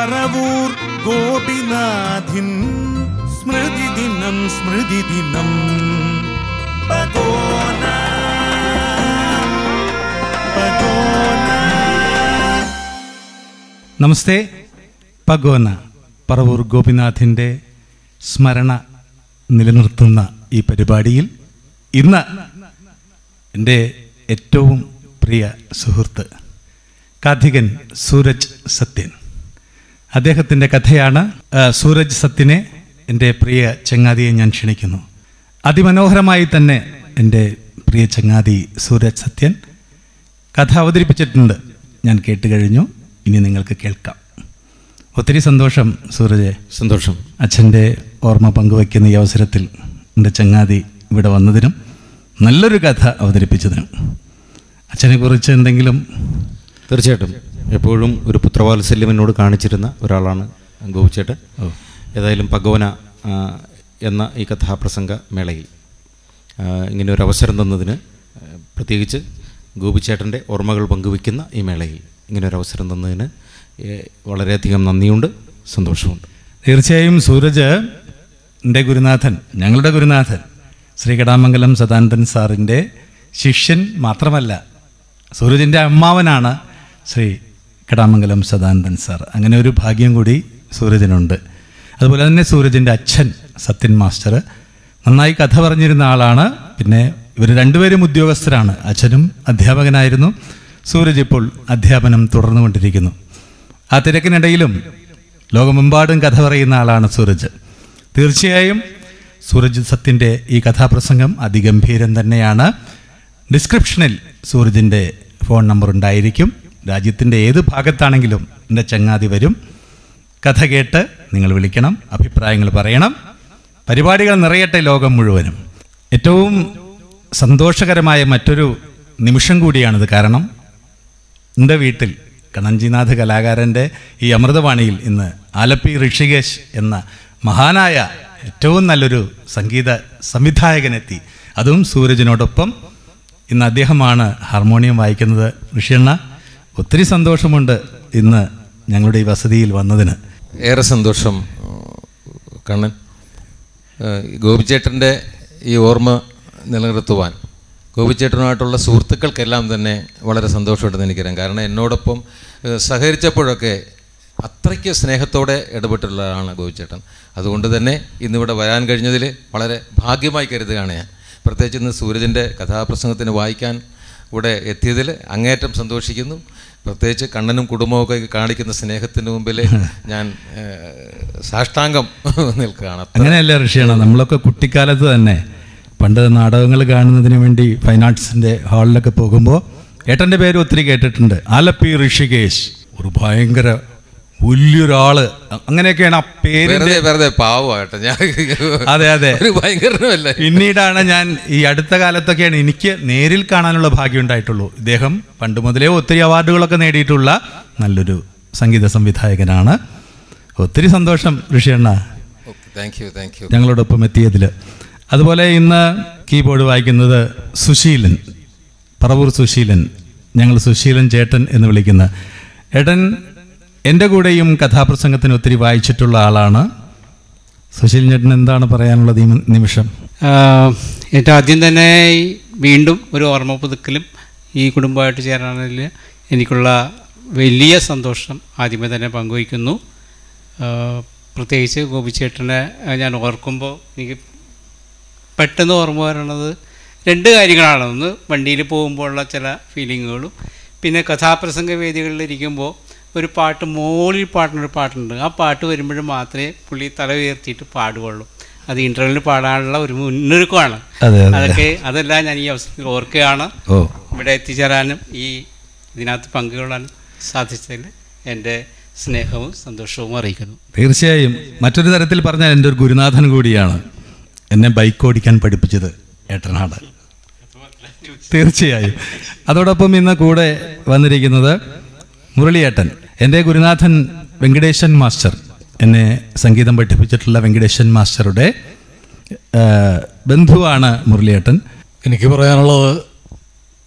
പറവൂർ ഗോപിനാഥിൻ സ്മൃതി ദിനം സ്മൃതി ദിനം പഗോന പഗോന. നമസ്തേ. പഗോന പറവൂർ ഗോപിനാഥിൻ്റെ സ്മരണ നിലനിർത്തുന്ന ഈ പരിപാടിയിൽ ഇന്ന് എൻ്റെ ഏറ്റവും പ്രിയ സുഹൃത്ത് കാഥികൻ സൂരജ് സത്യൻ, അദ്ദേഹത്തിൻ്റെ കഥയാണ്. സൂരജ് സത്യനെ, എൻ്റെ പ്രിയ ചങ്ങാതിയെ ഞാൻ ക്ഷണിക്കുന്നു. അതിമനോഹരമായി തന്നെ എൻ്റെ പ്രിയ ചങ്ങാതി സൂരജ് സത്യൻ കഥ അവതരിപ്പിച്ചിട്ടുണ്ട്. ഞാൻ കേട്ട് കഴിഞ്ഞു, ഇനി നിങ്ങൾക്ക് കേൾക്കാം. ഒത്തിരി സന്തോഷം സൂരജ്. സന്തോഷം. അച്ഛൻ്റെ ഓർമ്മ പങ്കുവയ്ക്കുന്ന ഈ അവസരത്തിൽ എൻ്റെ ചങ്ങാതി ഇവിടെ വന്നതിനും നല്ലൊരു കഥ അവതരിപ്പിച്ചതിനും. അച്ഛനെക്കുറിച്ച് എന്തെങ്കിലും? തീർച്ചയായിട്ടും എപ്പോഴും ഒരു പുത്രവാത്സല്യം എന്നോട് കാണിച്ചിരുന്ന ഒരാളാണ് ഗോപിച്ചേട്ടൻ. ഏതായാലും പഗോന എന്ന ഈ കഥാപ്രസംഗ മേളയിൽ ഇങ്ങനെ ഒരു അവസരം തന്നതിന്, പ്രത്യേകിച്ച് ഗോപിച്ചേട്ടൻ്റെ ഓർമ്മകൾ പങ്കുവയ്ക്കുന്ന ഈ മേളയിൽ ഇങ്ങനെ ഒരു അവസരം തന്നതിന് വളരെയധികം നന്ദിയുണ്ട്, സന്തോഷമുണ്ട്. തീർച്ചയായും സൂരജ് എൻ്റെ ഗുരുനാഥൻ, ഞങ്ങളുടെ ഗുരുനാഥൻ ശ്രീ കടാമംഗലം സദാനന്ദൻ സാറിൻ്റെ ശിഷ്യൻ മാത്രമല്ല, സൂരജിൻ്റെ അമ്മാവനാണ് ശ്രീ കടാമംഗലം സദാനന്ദൻ സാർ. അങ്ങനെ ഒരു ഭാഗ്യം കൂടി സൂരജിനുണ്ട്. അതുപോലെ തന്നെ സൂരജിൻ്റെ അച്ഛൻ സത്യൻ മാസ്റ്റർ നന്നായി കഥ പറഞ്ഞിരുന്ന ആളാണ്. പിന്നെ ഇവർ രണ്ടുപേരും ഉദ്യോഗസ്ഥരാണ്. അച്ഛനും അധ്യാപകനായിരുന്നു, സൂരജ് ഇപ്പോൾ അധ്യാപനം തുടർന്നുകൊണ്ടിരിക്കുന്നു. ആ തിരക്കിനിടയിലും ലോകമെമ്പാടും കഥ പറയുന്ന ആളാണ് സൂരജ്. തീർച്ചയായും സൂരജ് സത്യൻ്റെ ഈ കഥാപ്രസംഗം അതിഗംഭീരം തന്നെയാണ്. ഡിസ്ക്രിപ്ഷനിൽ സൂരജിൻ്റെ ഫോൺ നമ്പർ ഉണ്ടായിരിക്കും. രാജ്യത്തിൻ്റെ ഏത് ഭാഗത്താണെങ്കിലും എൻ്റെ ചങ്ങാതി വരും. കഥ കേട്ട് നിങ്ങൾ വിളിക്കണം, അഭിപ്രായങ്ങൾ പറയണം. പരിപാടികൾ നിറയട്ടെ ലോകം മുഴുവനും. ഏറ്റവും സന്തോഷകരമായ മറ്റൊരു നിമിഷം കൂടിയാണിത്. കാരണം എൻ്റെ വീട്ടിൽ കണഞ്ചിനാഥ് കലാകാരൻ്റെ ഈ അമൃതവാണിയിൽ ഇന്ന് ആലപ്പി ഋഷികേശ് എന്ന മഹാനായ ഏറ്റവും നല്ലൊരു സംഗീത സംവിധായകനെത്തി. അതും സൂരജിനോടൊപ്പം. ഇന്ന് അദ്ദേഹമാണ് ഹാർമോണിയം വായിക്കുന്നത്. ഋഷിയണ്ണ, ഒത്തിരി സന്തോഷമുണ്ട് ഇന്ന് ഞങ്ങളുടെ ഈ വസതിയിൽ വന്നതിന്. ഏറെ സന്തോഷം കണ്ണൻ. ഗോപിച്ചേട്ടൻ്റെ ഈ ഓർമ്മ നിലനിർത്തുവാൻ ഗോപിച്ചേട്ടനുമായിട്ടുള്ള സുഹൃത്തുക്കൾക്കെല്ലാം തന്നെ വളരെ സന്തോഷമുണ്ടെന്ന് എനിക്കറിയാം. കാരണം എന്നോടൊപ്പം സഹകരിച്ചപ്പോഴൊക്കെ അത്രയ്ക്ക് സ്നേഹത്തോടെ ഇടപെട്ടുള്ളതാണ് ഗോപിച്ചേട്ടൻ. അതുകൊണ്ട് തന്നെ ഇന്നിവിടെ വരാൻ കഴിഞ്ഞതിൽ വളരെ ഭാഗ്യമായി കരുതുകയാണ് ഞാൻ. പ്രത്യേകിച്ച് ഇന്ന് സൂരജിൻ്റെ കഥാപ്രസംഗത്തിന് വായിക്കാൻ ഇവിടെ എത്തിയതിൽ അങ്ങേയറ്റം സന്തോഷിക്കുന്നു. പ്രത്യേകിച്ച് കണ്ണനും കുടുംബമൊക്കെ കാണിക്കുന്ന സ്നേഹത്തിന് മുമ്പിൽ ഞാൻ സാഷ്ടാംഗം നിൽക്കുകയാണ്. അങ്ങനെയല്ല ഋഷിയാണ്, നമ്മളൊക്കെ കുട്ടിക്കാലത്ത് തന്നെ പണ്ട് നാടകങ്ങൾ കാണുന്നതിന് വേണ്ടി ഫൈൻ ആർട്സിൻ്റെ ഹാളിലൊക്കെ പോകുമ്പോൾ ഏട്ടൻ്റെ പേര് ഒത്തിരി കേട്ടിട്ടുണ്ട്. ആലപ്പി ഋഷികേശ്, ഒരു ഭയങ്കര വലിയൊരാള്, അങ്ങനെയൊക്കെയാണ് ആ പേര്. വെറുതെ പാവമായിട്ട് ഞാൻ. അതെ അതെ, ഭയങ്കരമല്ല. പിന്നീടാണ് ഞാൻ ഈ അടുത്ത കാലത്തൊക്കെയാണ് എനിക്ക് നേരിൽ കാണാനുള്ള ഭാഗ്യം ഉണ്ടായിട്ടുള്ളൂ. ഇദ്ദേഹം പണ്ട് മുതലേ ഒത്തിരി അവാർഡുകളൊക്കെ നേടിയിട്ടുള്ള നല്ലൊരു സംഗീത സംവിധായകനാണ്. ഒത്തിരി സന്തോഷം ഋഷിയണ്ണ ഞങ്ങളോടൊപ്പം എത്തിയതിൽ. അതുപോലെ ഇന്ന് കീബോർഡ് വായിക്കുന്നത് സുശീലൻ, പറവൂർ സുശീലൻ, ഞങ്ങൾ സുശീലൻ ചേട്ടൻ എന്ന് വിളിക്കുന്ന ഏട്ടൻ. എൻ്റെ കൂടെയും കഥാപ്രസംഗത്തിന് ഒത്തിരി വായിച്ചിട്ടുള്ള ആളാണ്. സുശീലൻ ചേട്ടൻ എന്താണ് പറയാനുള്ളത് ഈ നിമിഷം? ഏറ്റവും ആദ്യം തന്നെ വീണ്ടും ഒരു ഓർമ്മ പുതുക്കലും ഈ കുടുംബമായിട്ട് ചേരാനതിൽ എനിക്കുള്ള വലിയ സന്തോഷം ആദ്യമേ തന്നെ പങ്കുവയ്ക്കുന്നു. പ്രത്യേകിച്ച് ഗോപിച്ചേട്ടനെ ഞാൻ ഓർക്കുമ്പോൾ എനിക്ക് പെട്ടെന്ന് ഓർമ്മ വരണത് രണ്ട് കാര്യങ്ങളാണ്. ഒന്ന് വണ്ടിയിൽ പോകുമ്പോഴുള്ള ചില ഫീലിങ്ങുകളും, പിന്നെ കഥാപ്രസംഗ വേദികളിലിരിക്കുമ്പോൾ ഒരു പാട്ട്, മോളിൽ പാടുന്നൊരു പാട്ടുണ്ട്. ആ പാട്ട് വരുമ്പോഴും മാത്രമേ പുള്ളി തല ഉയർത്തിയിട്ട് പാടുകയുള്ളൂ. അത് ഇൻ്റർവ്യൂവിൽ പാടാനുള്ള ഒരു മുന്നൊരുക്കമാണ്. അതെല്ലാം ഞാൻ ഈ അവസരത്തിൽ ഓർക്കുകയാണ്. ഇവിടെ എത്തിച്ചേരാനും ഈ ഇതിനകത്ത് പങ്കുകൊള്ളാനും സാധിച്ചതിൽ എൻ്റെ സ്നേഹവും സന്തോഷവും അറിയിക്കുന്നു. തീർച്ചയായും മറ്റൊരു തരത്തിൽ പറഞ്ഞാൽ എൻ്റെ ഒരു ഗുരുനാഥൻ കൂടിയാണ്. എന്നെ ബൈക്ക് ഓടിക്കാൻ പഠിപ്പിച്ചത് ഏട്ടനാണ്. തീർച്ചയായും. അതോടൊപ്പം ഇന്ന് കൂടെ വന്നിരിക്കുന്നത് മുരളിയേട്ടൻ, എൻ്റെ ഗുരുനാഥൻ വെങ്കടേശൻ മാസ്റ്റർ, എന്നെ സംഗീതം പഠിപ്പിച്ചിട്ടുള്ള വെങ്കടേശൻ മാസ്റ്ററുടെ ബന്ധുവാണ് മുരളിയേട്ടൻ. എനിക്ക് പറയാനുള്ളത്,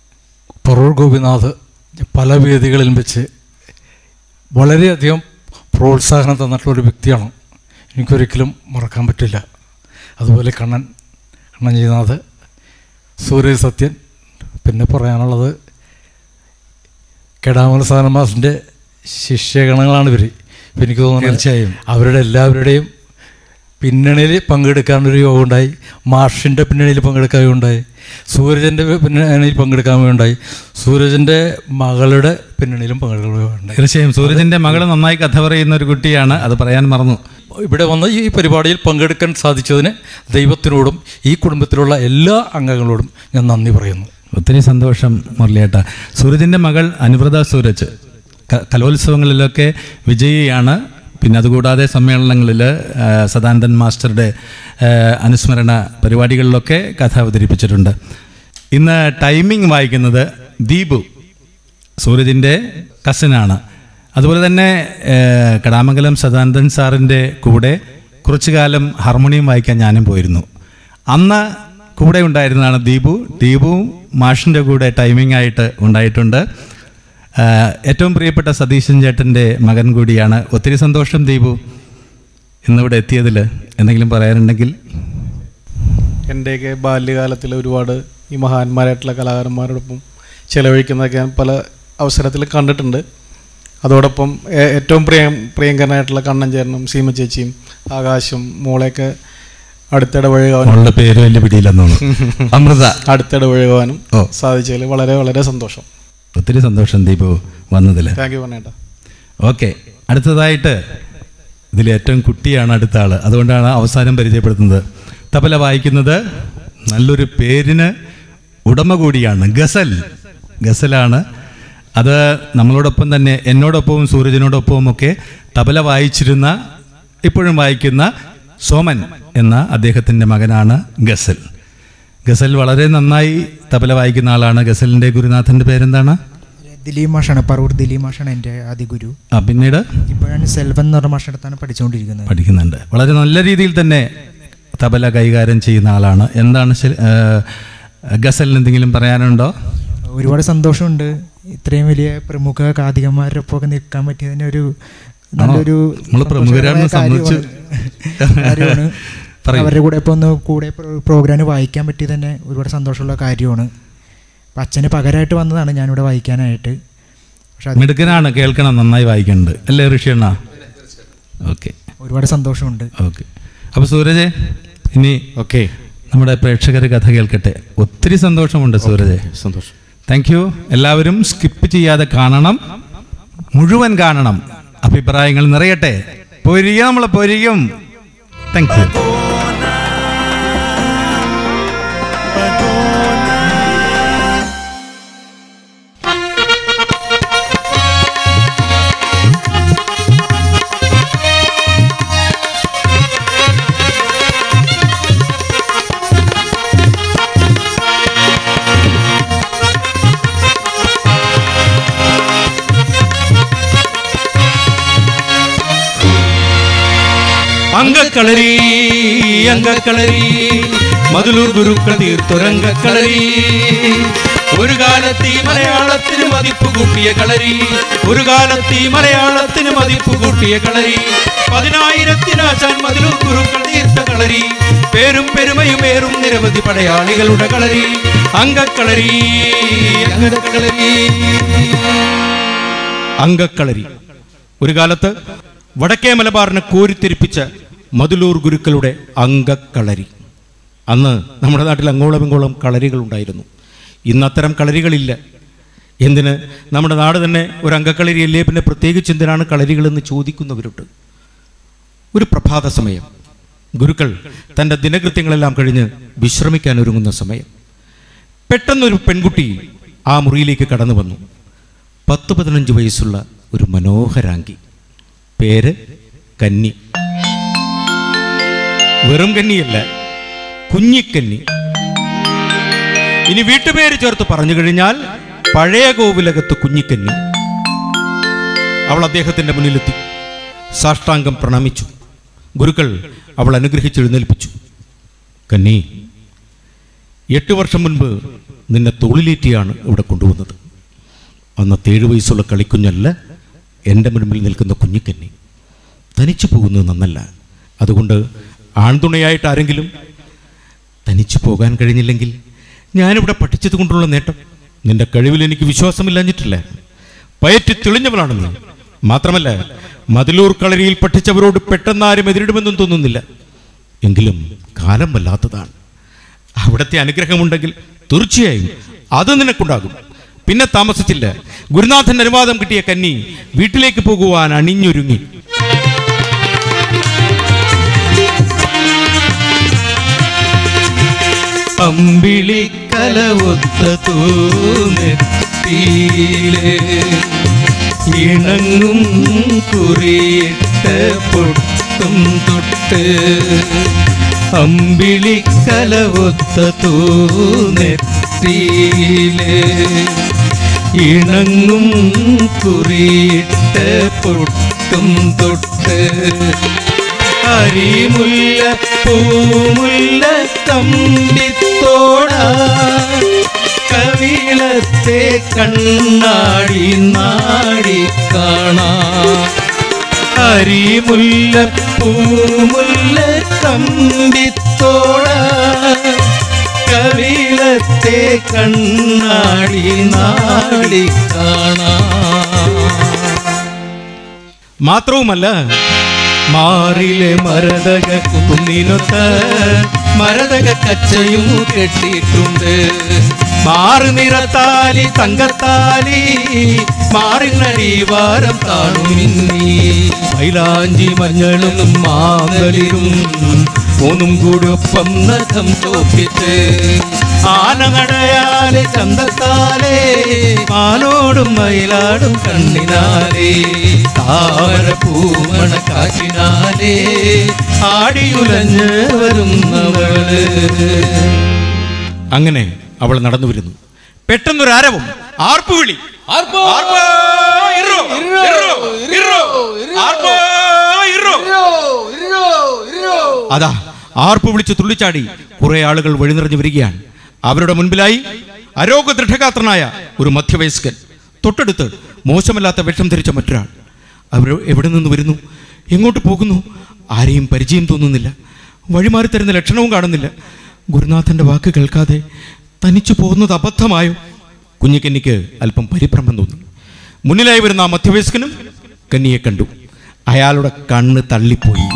പറവൂർ ഗോപിനാഥ് പല വേദികളിലും വെച്ച് വളരെയധികം പ്രോത്സാഹനം തന്നിട്ടുള്ളൊരു വ്യക്തിയാണ്. എനിക്കൊരിക്കലും മറക്കാൻ പറ്റില്ല. അതുപോലെ കണ്ണൻ ചെയ്താത്, സൂര്യ സത്യൻ. പിന്നെ പറയാനുള്ളത് കെടാമല സാധന മാസിൻ്റെ ശിഷ്യഗണങ്ങളാണ് ഇവർ. ഇപ്പം എനിക്ക് തോന്നുന്നു തീർച്ചയായും അവരുടെ എല്ലാവരുടെയും പിന്നണിയിൽ പങ്കെടുക്കാനൊരു യോഗം ഉണ്ടായി. മാഷിൻ്റെ പിന്നണിയിൽ പങ്കെടുക്കാനുണ്ടായി, സൂരജൻ്റെ പിന്നണിയിൽ പങ്കെടുക്കാനുണ്ടായി, സൂരജൻ്റെ മകളുടെ പിന്നണിയിലും പങ്കെടുക്കുകയുണ്ടായി. തീർച്ചയായും സൂരജിൻ്റെ മകൾ നന്നായി കഥ പറയുന്ന ഒരു കുട്ടിയാണ്, അത് പറയാൻ മറന്നു. ഇവിടെ വന്ന് ഈ പരിപാടിയിൽ പങ്കെടുക്കാൻ സാധിച്ചതിന് ദൈവത്തിനോടും ഈ കുടുംബത്തിലുള്ള എല്ലാ അംഗങ്ങളോടും ഞാൻ നന്ദി പറയുന്നു. ഒത്തിരി സന്തോഷം മുരളിയേട്ട. സൂരജിൻ്റെ മകൾ അനുവൃത സൂരജ് കലോത്സവങ്ങളിലൊക്കെ വിജയിയാണ്. പിന്നെ അതുകൂടാതെ സമ്മേളനങ്ങളിൽ സദാനന്ദൻ മാസ്റ്ററുടെ അനുസ്മരണ പരിപാടികളിലൊക്കെ കഥ അവതരിപ്പിച്ചിട്ടുണ്ട്. ഇന്ന് ടൈമിംഗ് വായിക്കുന്നത് ദീപു, സൂരജിൻ്റെ കസിനാണ്. അതുപോലെ തന്നെ കടാമംഗലം സദാനന്ദൻ സാറിൻ്റെ കൂടെ കുറച്ചു കാലം ഹാർമോണിയം വായിക്കാൻ ഞാനും പോയിരുന്നു. അന്ന് കൂടെ ഉണ്ടായിരുന്നതാണ് ദീപു മാഷിൻ്റെ കൂടെ ടൈമിംഗ് ആയിട്ട് ഉണ്ടായിട്ടുണ്ട്. ഏറ്റവും പ്രിയപ്പെട്ട സതീശൻ ചേട്ടൻ്റെ മകൻ കൂടിയാണ്. ഒത്തിരി സന്തോഷം ദീപു ഇന്നിവിടെ എത്തിയതിൽ. എന്തെങ്കിലും പറയാനുണ്ടെങ്കിൽ? എൻ്റെയൊക്കെ ബാല്യകാലത്തിൽ ഒരുപാട് ഈ മഹാന്മാരായിട്ടുള്ള കലാകാരന്മാരോടൊപ്പം ചിലവഴിക്കുന്നതൊക്കെ ഞാൻ പല അവസരത്തിൽ കണ്ടിട്ടുണ്ട്. അതോടൊപ്പം ഏറ്റവും പ്രിയങ്കരനായിട്ടുള്ള കണ്ണൻ ചേട്ടനും സീമ ചേച്ചിയും ആകാശും മോളെയൊക്കെ അടുത്തിടപഴകാനും പേര് വലിയ പിടിയില്ലെന്നാണ് അമൃത അടുത്തിടപഴകാനും സാധിച്ചതിൽ വളരെ വളരെ സന്തോഷം. ഒത്തിരി സന്തോഷം ദീപു വന്നതിൽ. Thank you പറഞ്ഞേട്ടാ. ഓക്കെ, അടുത്തതായിട്ട് ഇതിൽ ഏറ്റവും കുട്ടിയാണ് അടുത്ത ആൾ, അതുകൊണ്ടാണ് അവസാനം പരിചയപ്പെടുത്തുന്നത്. തബല വായിക്കുന്നത് നല്ലൊരു പേരിന് ഉടമ കൂടിയാണ്, ഗസലാണ്. അത് നമ്മളോടൊപ്പം തന്നെ എന്നോടൊപ്പവും സൂരജിനോടൊപ്പവും ഒക്കെ തബല വായിച്ചിരുന്ന, ഇപ്പോഴും വായിക്കുന്ന സോമൻ എന്ന അദ്ദേഹത്തിൻ്റെ മകനാണ് ഗസൽ വളരെ നന്നായി തബല വായിക്കുന്ന ആളാണ്. ഗസലിൻ്റെ ഗുരുനാഥൻ്റെ പേരെന്താണ്? ദിലീപ് മാഷാണ്, പറവൂർ ദിലീപ് മാഷാണ് എൻ്റെ ആദ്യ ഗുരു. പിന്നീട് ഇപ്പോൾ ഞാൻ സെൽവൻ എന്ന് പറഞ്ഞ മാഷടുത്താണ് പഠിക്കുന്നുണ്ട്. വളരെ നല്ല രീതിയിൽ തന്നെ തബല കൈകാര്യം ചെയ്യുന്ന ആളാണ്. എന്താണ് ഗസലിന് എന്തെങ്കിലും പറയാനുണ്ടോ? ഒരുപാട് സന്തോഷമുണ്ട്. ഇത്രയും വലിയ പ്രമുഖ കാതികന്മാരുടെ ഒപ്പമൊക്കെ നിൽക്കാൻ പറ്റിയതിന് ഒരു നല്ലൊരു കാര്യമാണ്. അവരുടെ കൂടെ ഇപ്പോൾ ഒന്ന് പ്രോഗ്രാം വായിക്കാൻ പറ്റിയത് തന്നെ ഒരുപാട് സന്തോഷമുള്ള കാര്യമാണ്. അപ്പം അച്ഛന് പകരമായിട്ട് വന്നതാണ് ഞാനിവിടെ വായിക്കാനായിട്ട്. പക്ഷെ മിടുക്കനാണ്, കേൾക്കണം, നന്നായി വായിക്കുന്നുണ്ട് അല്ലേ ഋഷിയണ്ണ? ഓക്കെ, ഒരുപാട് സന്തോഷമുണ്ട്. ഓക്കെ, അപ്പോൾ സൂരജ് ഇനി നമ്മുടെ പ്രേക്ഷകർ കഥ കേൾക്കട്ടെ. ഒത്തിരി സന്തോഷമുണ്ട് സൂരജ്. സന്തോഷം. Thank you. എല്ലാവരും സ്കിപ്പ് ചെയ്യാതെ കാണണം, മുഴുവൻ കാണണം. അഭിപ്രായങ്ങൾ നിറയട്ടെ. നമ്മൾ പൊരിയും. Thank you. അങ്കക്കളരി മധുലൂർ ഗുരുക്കൾ തീർത്തൊരങ്കക്കളരി. ഒരു കാലത്ത് ഈ മലയാളത്തിന് മതിപ്പ് കൂട്ടിയ കളരി, ഒരു കാലത്ത് ഈ മലയാളത്തിന് മതിപ്പ് കൂട്ടിയ കളരി. 10,000 മധുലൂർ ഗുരുക്കൾ തീർത്ത കളരി, പേരും പെരുമയുമേറും നിരവധി പടയാളികളുടെ കളരി. അങ്കക്കളരി അങ്കക്കളരി ഒരു കാലത്ത് വടക്കേ മലബാറിനെ കോരിത്തെരിപ്പിച്ച മധുലൂർ ഗുരുക്കളുടെ അങ്കക്കളരി. അന്ന് നമ്മുടെ നാട്ടിൽ അങ്ങോളം ഇങ്ങോളം കളരികളുണ്ടായിരുന്നു. ഇന്ന് അത്തരം കളരികളില്ല. എന്തിന്? നമ്മുടെ നാട് തന്നെ ഒരു അങ്കക്കളരിയല്ലേ, പിന്നെ പ്രത്യേകിച്ച് എന്തിനാണ് കളരികളെന്ന് ചോദിക്കുന്നവരുണ്ട്. ഒരു പ്രഭാത സമയം, ഗുരുക്കൾ തൻ്റെ ദിനകൃത്യങ്ങളെല്ലാം കഴിഞ്ഞ് വിശ്രമിക്കാൻ ഒരുങ്ങുന്ന സമയം, പെട്ടെന്നൊരു പെൺകുട്ടി ആ മുറിയിലേക്ക് കടന്നു വന്നു. 10-15 വയസ്സുള്ള ഒരു മനോഹരാംഗി. പേര് കന്നി. വെറും കന്നിയല്ല, കുഞ്ഞിക്കന്നി. ഇനി വീട്ടുപേര് ചേർത്ത് പറഞ്ഞു കഴിഞ്ഞാൽ പഴയ കോവിലകത്ത് കുഞ്ഞിക്കന്നി. അവൾ അദ്ദേഹത്തിന്റെ മുന്നിലെത്തി, സാഷ്ടാംഗം പ്രണമിച്ചു. ഗുരുക്കൾ അവൾ അനുഗ്രഹിച്ചെഴുന്നേൽപ്പിച്ചു. കന്നി, 8 വർഷം മുൻപ് നിന്നെ തോളിലേറ്റിയാണ് ഇവിടെ കൊണ്ടുവന്നത്. അന്നത്തെ 7 വയസ്സുള്ള കളിക്കുഞ്ഞല്ല എൻ്റെ മുൻപിൽ നിൽക്കുന്ന കുഞ്ഞിക്കന്നി. തനിച്ചു പോകുന്നത് നന്നല്ല. അതുകൊണ്ട് ആൺതുണയായിട്ട് ആരെങ്കിലും തനിച്ചു പോകാൻ കഴിഞ്ഞില്ലെങ്കിൽ ഞാനിവിടെ പഠിച്ചത് കൊണ്ടുള്ള നേട്ടം. നിന്റെ കഴിവിൽ എനിക്ക് വിശ്വാസമില്ലാഞ്ഞിട്ടില്ല. പയറ്റി തെളിഞ്ഞവളാണ് നീ. മാത്രമല്ല മതിലൂർ കളരിയിൽ പഠിച്ചവരോട് പെട്ടെന്നാരും എതിരിടുമെന്നും തോന്നുന്നില്ല. എങ്കിലും കാലം വല്ലാത്തതാണ്. അവിടുത്തെ അനുഗ്രഹമുണ്ടെങ്കിൽ തീർച്ചയായും അത് നിനക്കുണ്ടാകും. പിന്നെ താമസിച്ചില്ല. ഗുരുനാഥന്റെ അനുവാദം കിട്ടിയ കന്നി വീട്ടിലേക്ക് പോകുവാൻ അണിഞ്ഞൊരുങ്ങി. അമ്പിളിക്കലവൊത്ത തൂനെത്തിയിലെ ഇണങ്ങും കുറിയിട്ട പൊട്ടും തൊട്ട് അമ്പിളിക്കലവൊത്ത തൂനെത്തിയിലെ ഇണങ്ങും കുറിയിട്ട പൊട്ടും തൊട്ട് അരിമുല്ല പൂമുല്ല കമ്പിത്തോട കവിളത്തെ കണ്ണാടി നാടി കാണാം. അരിമുല്ല പൂമുല്ല കമ്പിത്തോട കവിളത്തെ കണ്ണാടി നാടി കാണാം. മാത്രവുമല്ല മാറിലെ മരതക കുന്നിനൊത്ത മരതക കച്ചയും കെട്ടിയിട്ടുണ്ട്. മാറു നിറത്താലി തങ്കത്താലി മാറിനടിവാരം താണുമിന്നി മൈലാഞ്ചി മഞ്ഞളും മാതളിരും മൂന്നും കൂടി ഒപ്പം നഖം ചോപ്പിച്ച് ആനനടയാലെ ചന്തത്താലേ മാലോടും മയിലാടും കണ്ണിനാലേ താമര പൂമണ കാറ്റിനാലേ ആടിയുലഞ്ഞ് വരുന്നവള്. അങ്ങനെ അവൾ നടന്നു വരുന്നു. പെട്ടെന്നൊരാരവം, ആർപ്പുവിളി. അതാ ആർപ്പ് വിളിച്ച് തുള്ളിച്ചാടി കുറെ ആളുകൾ വഴിനിറഞ്ഞു വരികയാണ്. അവരുടെ മുൻപിലായി അരോഗ ദൃഢഗാത്രനായ ഒരു മധ്യവയസ്കൻ, തൊട്ടടുത്ത് മോശമല്ലാത്ത വേഷം ധരിച്ച മറ്റൊരാൾ. അവർ എവിടെ നിന്ന് വരുന്നു, എങ്ങോട്ട് പോകുന്നു, ആരെയും പരിചയം തോന്നുന്നില്ല. വഴിമാറി തരുന്ന ലക്ഷണവും കാണുന്നില്ല. ഗുരുനാഥന്റെ വാക്ക് കേൾക്കാതെ തനിച്ചു പോകുന്നത് അബദ്ധമായോ? കുഞ്ഞിക്കന്നിക്ക് അല്പം പരിഭ്രമം തോന്നി. മുന്നിലായി വരുന്ന ആ മധ്യവയസ്കനും കന്നിയെ കണ്ടു. അയാളുടെ കണ്ണ് തള്ളിപ്പോയി.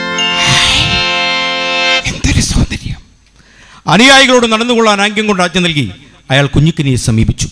എന്തൊരു സൗന്ദര്യം! അനുയായികളോട് നടന്നുകൊള്ളാൻ ആംഗ്യം കൊണ്ട് ആജ്ഞ നൽകി അയാൾ കുഞ്ഞിക്കനിയെ സമീപിച്ചു.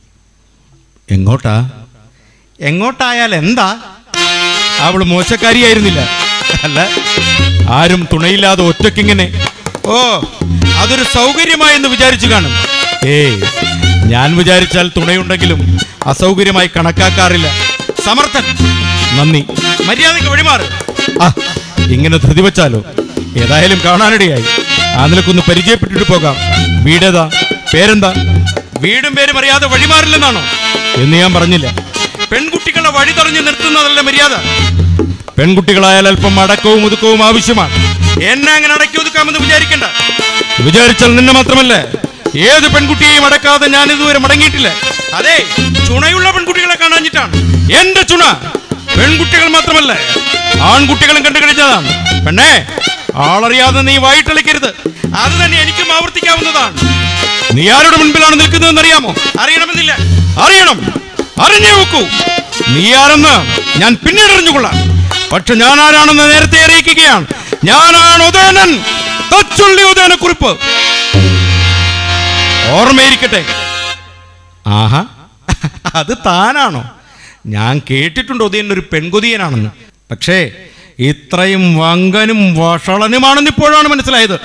എങ്ങോട്ടായാൽ എന്താ? അവൾ മോശക്കാരിയായിരുന്നില്ല. അല്ല, ആരും തുണയില്ലാതെ ഒറ്റയ്ക്കിങ്ങനെ. ഓ, അതൊരു സൗകര്യമായെന്ന് വിചാരിച്ചു കാണും. ഞാൻ വിചാരിച്ചാൽ തുണയുണ്ടെങ്കിലും അസൗകര്യമായി കണക്കാക്കാറില്ല. സമർത്ഥൻ, നന്ദി, മര്യാദയ്ക്ക് വഴിമാറ്. ഇങ്ങനെ ധൃതി വെച്ചാലോ? ഏതായാലും കാണാനിടയായി. ആ നിലക്കൊന്ന് പരിചയപ്പെട്ടിട്ട് പോകാം. വീടേതാ, പേരെന്താ? വീടും പേരും അറിയാതെ വഴിമാറില്ലെന്നാണോ? എന്ന് ഞാൻ പറഞ്ഞില്ല. പെൺകുട്ടികളെ വഴി തറഞ്ഞു നിർത്തുന്നതല്ല മര്യാദ. പെൺകുട്ടികളായാൽ അല്പം അടക്കവും ഒതുക്കവും ആവശ്യമാണ്. എന്നെ അങ്ങനെ അടക്കി ഒതുക്കാമെന്ന് വിചാരിക്കണ്ട. വിചാരിച്ചാൽ നിന്നെ മാത്രമല്ല, ഏത് പെൺകുട്ടിയെയും അടക്കാതെ ഞാൻ ഇതുവരെ മടങ്ങിയിട്ടില്ല. അതെ, ചുണയുള്ള പെൺകുട്ടികളെ കാണാഞ്ഞിട്ടാണ്. എന്റെ ചുണ പെൺകുട്ടികൾ മാത്രമല്ല, ആൺകുട്ടികളും കണ്ടു കഴിഞ്ഞതാണ്. പെണ്ണേ, ആളറിയാതെ നീ വായിട്ടളിക്കരുത്. അത് തന്നെ എനിക്കും ആവർത്തിക്കാവുന്നതാണ്. നീ ആരുടെ മുൻപിലാണ് നിൽക്കുന്നതെന്ന് അറിയാമോ? അറിയണമെന്നില്ല. അറിയണം, അറിഞ്ഞേ വെക്കൂ. നീ ആരെന്ന് ഞാൻ പിന്നീട് അറിഞ്ഞുകൊള്ളാം. പക്ഷെ ഞാൻ ആരാണെന്ന് നേരത്തെ അറിയിക്കുകയാണ്. ഞാനാണ് ഉദയനൻ, തച്ചുള്ളി ഉദയനക്കുറിപ്പ്. ഓർമ്മയിരിക്കട്ടെ. ആഹാ, അത് താനാണോ? ഞാൻ കേട്ടിട്ടുണ്ട് ഉദയൻ ഒരു പെൺകൊതിയനാണെന്ന്. പക്ഷേ ഇത്രയും വങ്കനും വഷളനുമാണെന്ന് ഇപ്പോഴാണ് മനസ്സിലായത്.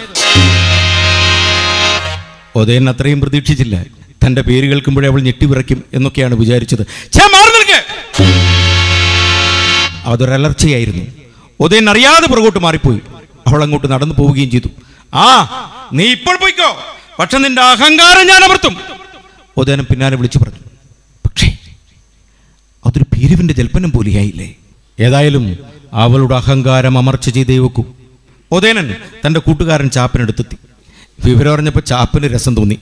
ഉദയൻ അത്രയും പ്രതീക്ഷിച്ചില്ല. തന്റെ പേര് കേൾക്കുമ്പോഴേ അവൾ ഞെട്ടിവിറയ്ക്കും എന്നൊക്കെയാണ് വിചാരിച്ചത്. അതൊരലർച്ചയായിരുന്നു. ഉദയൻ അറിയാതെ പുറകോട്ട് മാറിപ്പോയി. അവൾ അങ്ങോട്ട് നടന്നു പോവുകയും ചെയ്തു. നീ ഇപ്പോൾ പോയിക്കോ, പക്ഷെ നിന്റെ അഹങ്കാരം ഞാൻ അമർത്തും. ഉദയനം പിന്നാലെ വിളിച്ചു പറഞ്ഞു. പക്ഷേ അതൊരു ഭീരുവിന്റെ ജൽപ്പനം പോലെയായില്ലേ? ഏതായാലും അവളുടെ അഹങ്കാരം അമർച്ച ചെയ്തേ വെക്കൂ. ഉദയനൻ തന്റെ കൂട്ടുകാരൻ ചാപ്പനെടുത്തെത്തി. വിവരം അറിഞ്ഞപ്പോൾ ചാപ്പന് രസം തോന്നി.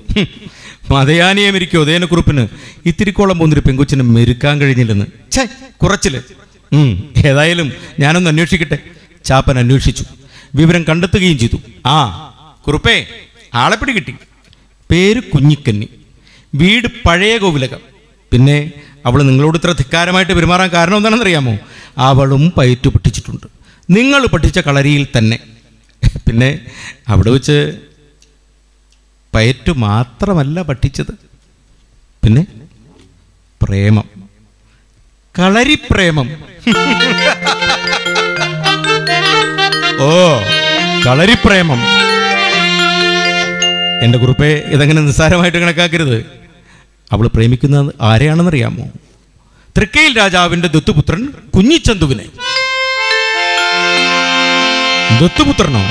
മതയാനിയെ മെരുക്കിയ ഉദയനക്കുറിപ്പിന് ഇത്തിരിക്കോളം പോകുന്നൊരു പെങ്കൊച്ചിനെ മെരുക്കാൻ കഴിഞ്ഞില്ലെന്ന്. കുറച്ചില് ഏതായാലും ഞാനൊന്ന് അന്വേഷിക്കട്ടെ. ചാപ്പൻ അന്വേഷിച്ചു, വിവരം കണ്ടെത്തുകയും ചെയ്തു. ആ കുറുപ്പേ, ആളെപ്പിടി കിട്ടി. പേര് കുഞ്ഞിക്കന്നി, വീട് പഴയ കോവിലകം. പിന്നെ അവൾ നിങ്ങളോട് ഇത്ര ധിക്കാരമായിട്ട് പെരുമാറാൻ കാരണം എന്താണെന്നറിയാമോ? അവളും പയറ്റു പഠിച്ചിട്ടുണ്ട്, നിങ്ങൾ പഠിച്ച കളരിയിൽ തന്നെ. പിന്നെ അവിടെ വെച്ച് പയറ്റു മാത്രമല്ല പഠിച്ചത്, പിന്നെ പ്രേമം, കളരിപ്രേമം. ഓ, കളരിപ്രേമം. എൻ്റെ കുറുപ്പേ, ഇതങ്ങനെ നിസ്സാരമായിട്ട് കണക്കാക്കരുത്. അവൾ പ്രേമിക്കുന്നത് ആരെയാണെന്നറിയാമോ? തൃക്കൈൽ രാജാവിൻ്റെ ദത്തുപുത്രൻ കുഞ്ഞിച്ചന്തുവിനെ. ദത്തുപുത്രനോ?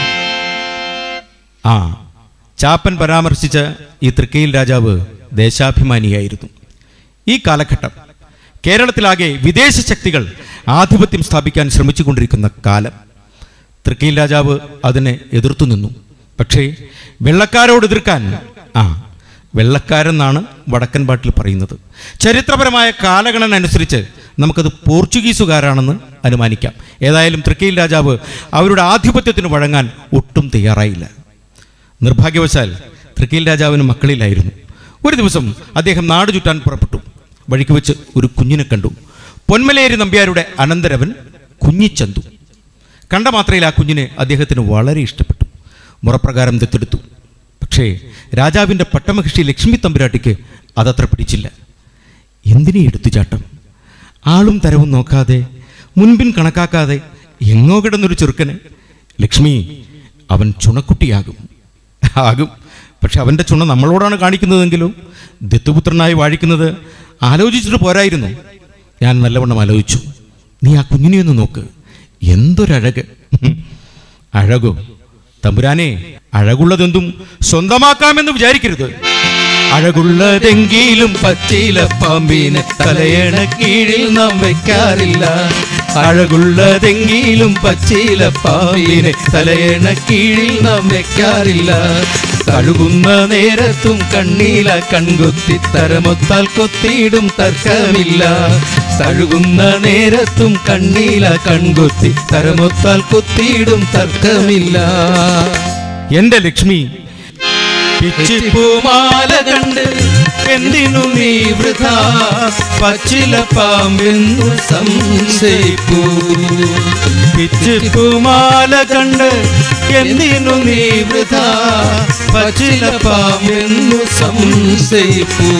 ആ, ചാപ്പൻ പരാമർശിച്ച ഈ തൃക്കൈൽ രാജാവ് ദേശാഭിമാനിയായിരുന്നു. ഈ കാലഘട്ടം കേരളത്തിലാകെ വിദേശ ശക്തികൾ ആധിപത്യം സ്ഥാപിക്കാൻ ശ്രമിച്ചുകൊണ്ടിരിക്കുന്ന കാലം. തൃക്കൈൽ രാജാവ് അതിനെ എതിർത്തു നിന്നു. പക്ഷേ വെള്ളക്കാരോട് എതിർക്കാൻ, വെള്ളക്കാരെന്നാണ് വടക്കൻ പാട്ടിൽ പറയുന്നത്. ചരിത്രപരമായ കാലഗണന അനുസരിച്ച് നമുക്കത് പോർച്ചുഗീസുകാരാണെന്ന് അനുമാനിക്കാം. ഏതായാലും തൃക്കൈൽ രാജാവ് അവരുടെ ആധിപത്യത്തിന് വഴങ്ങാൻ ഒട്ടും തയ്യാറായില്ല. നിർഭാഗ്യവശാൽ തൃക്കൈൽ രാജാവിന് മക്കളിലായിരുന്നു. ഒരു ദിവസം അദ്ദേഹം നാട് ചുറ്റാൻ പുറപ്പെട്ടു. വഴിക്ക് വെച്ച് ഒരു കുഞ്ഞിനെ കണ്ടു. പൊന്മലേരി നമ്പ്യാരുടെ അനന്തരവൻ കുഞ്ഞിച്ചന്തു. കണ്ട മാത്രയിൽ ആ കുഞ്ഞിനെ അദ്ദേഹത്തിന് വളരെ ഇഷ്ടപ്പെട്ടു. മുറപ്രകാരം ദത്തെടുത്തു. പക്ഷേ രാജാവിൻ്റെ പട്ടമഹിഷി ലക്ഷ്മി തമ്പുരാട്ടിക്ക് അതത്ര പിടിച്ചില്ല. എന്തിനീ എടുത്തുചാട്ടം? ആളും തരവും നോക്കാതെ, മുൻപിൻ കണക്കാക്കാതെ എങ്ങോ കിടന്നൊരു ചെറുക്കന്. ലക്ഷ്മി, അവൻ ചുണക്കുട്ടിയാകും. ആകും, പക്ഷെ അവൻ്റെ ചുണ നമ്മളോടാണ് കാണിക്കുന്നതെങ്കിലും ദത്തുപുത്രനായി വാഴിക്കുന്നത് ആലോചിച്ചിട്ട് പോരായിരുന്നു. ഞാൻ നല്ലവണ്ണം ആലോചിച്ചു. നീ ആ കുഞ്ഞിനെ ഒന്ന് നോക്ക്, എന്തൊരഴക്! അഴകോ? തമ്പുരാനെ, അഴകുള്ളതെന്തും സ്വന്തമാക്കാമെന്ന് വിചാരിക്കരുത്. അഴകുള്ളതെങ്കിലും പച്ചില പാമ്പിനെ തലയണ കീഴിൽ നാം വെക്കാറില്ല. അഴകുള്ളതെങ്കിലും പച്ചില പാമ്പിനെ തലയണ കീഴിൽ നാം വെക്കാറില്ല. കഴുകുന്ന നേരത്തും കണ്ണീല കൺകുത്തി തരമൊത്താൽ കൊത്തിയിടും തർക്കമില്ല. കഴുകുന്ന നേരത്തും കണ്ണീല കൺകുത്തി തരമൊത്താൽ കൊത്തിയിടും തർക്കമില്ല. എൻ്റെ ലക്ഷ്മി, പിച്ചിപ്പൂമാല കണ്ട് എന്തിനു നീ വൃഥാ പച്ചില പാമ്പെന്നു സംശയിപ്പൂ. പിച്ചിപ്പൂമാല കണ്ട് എന്തിനു നീ വൃഥാ പച്ചില പാമ്പെന്നു സംശയിപ്പൂ.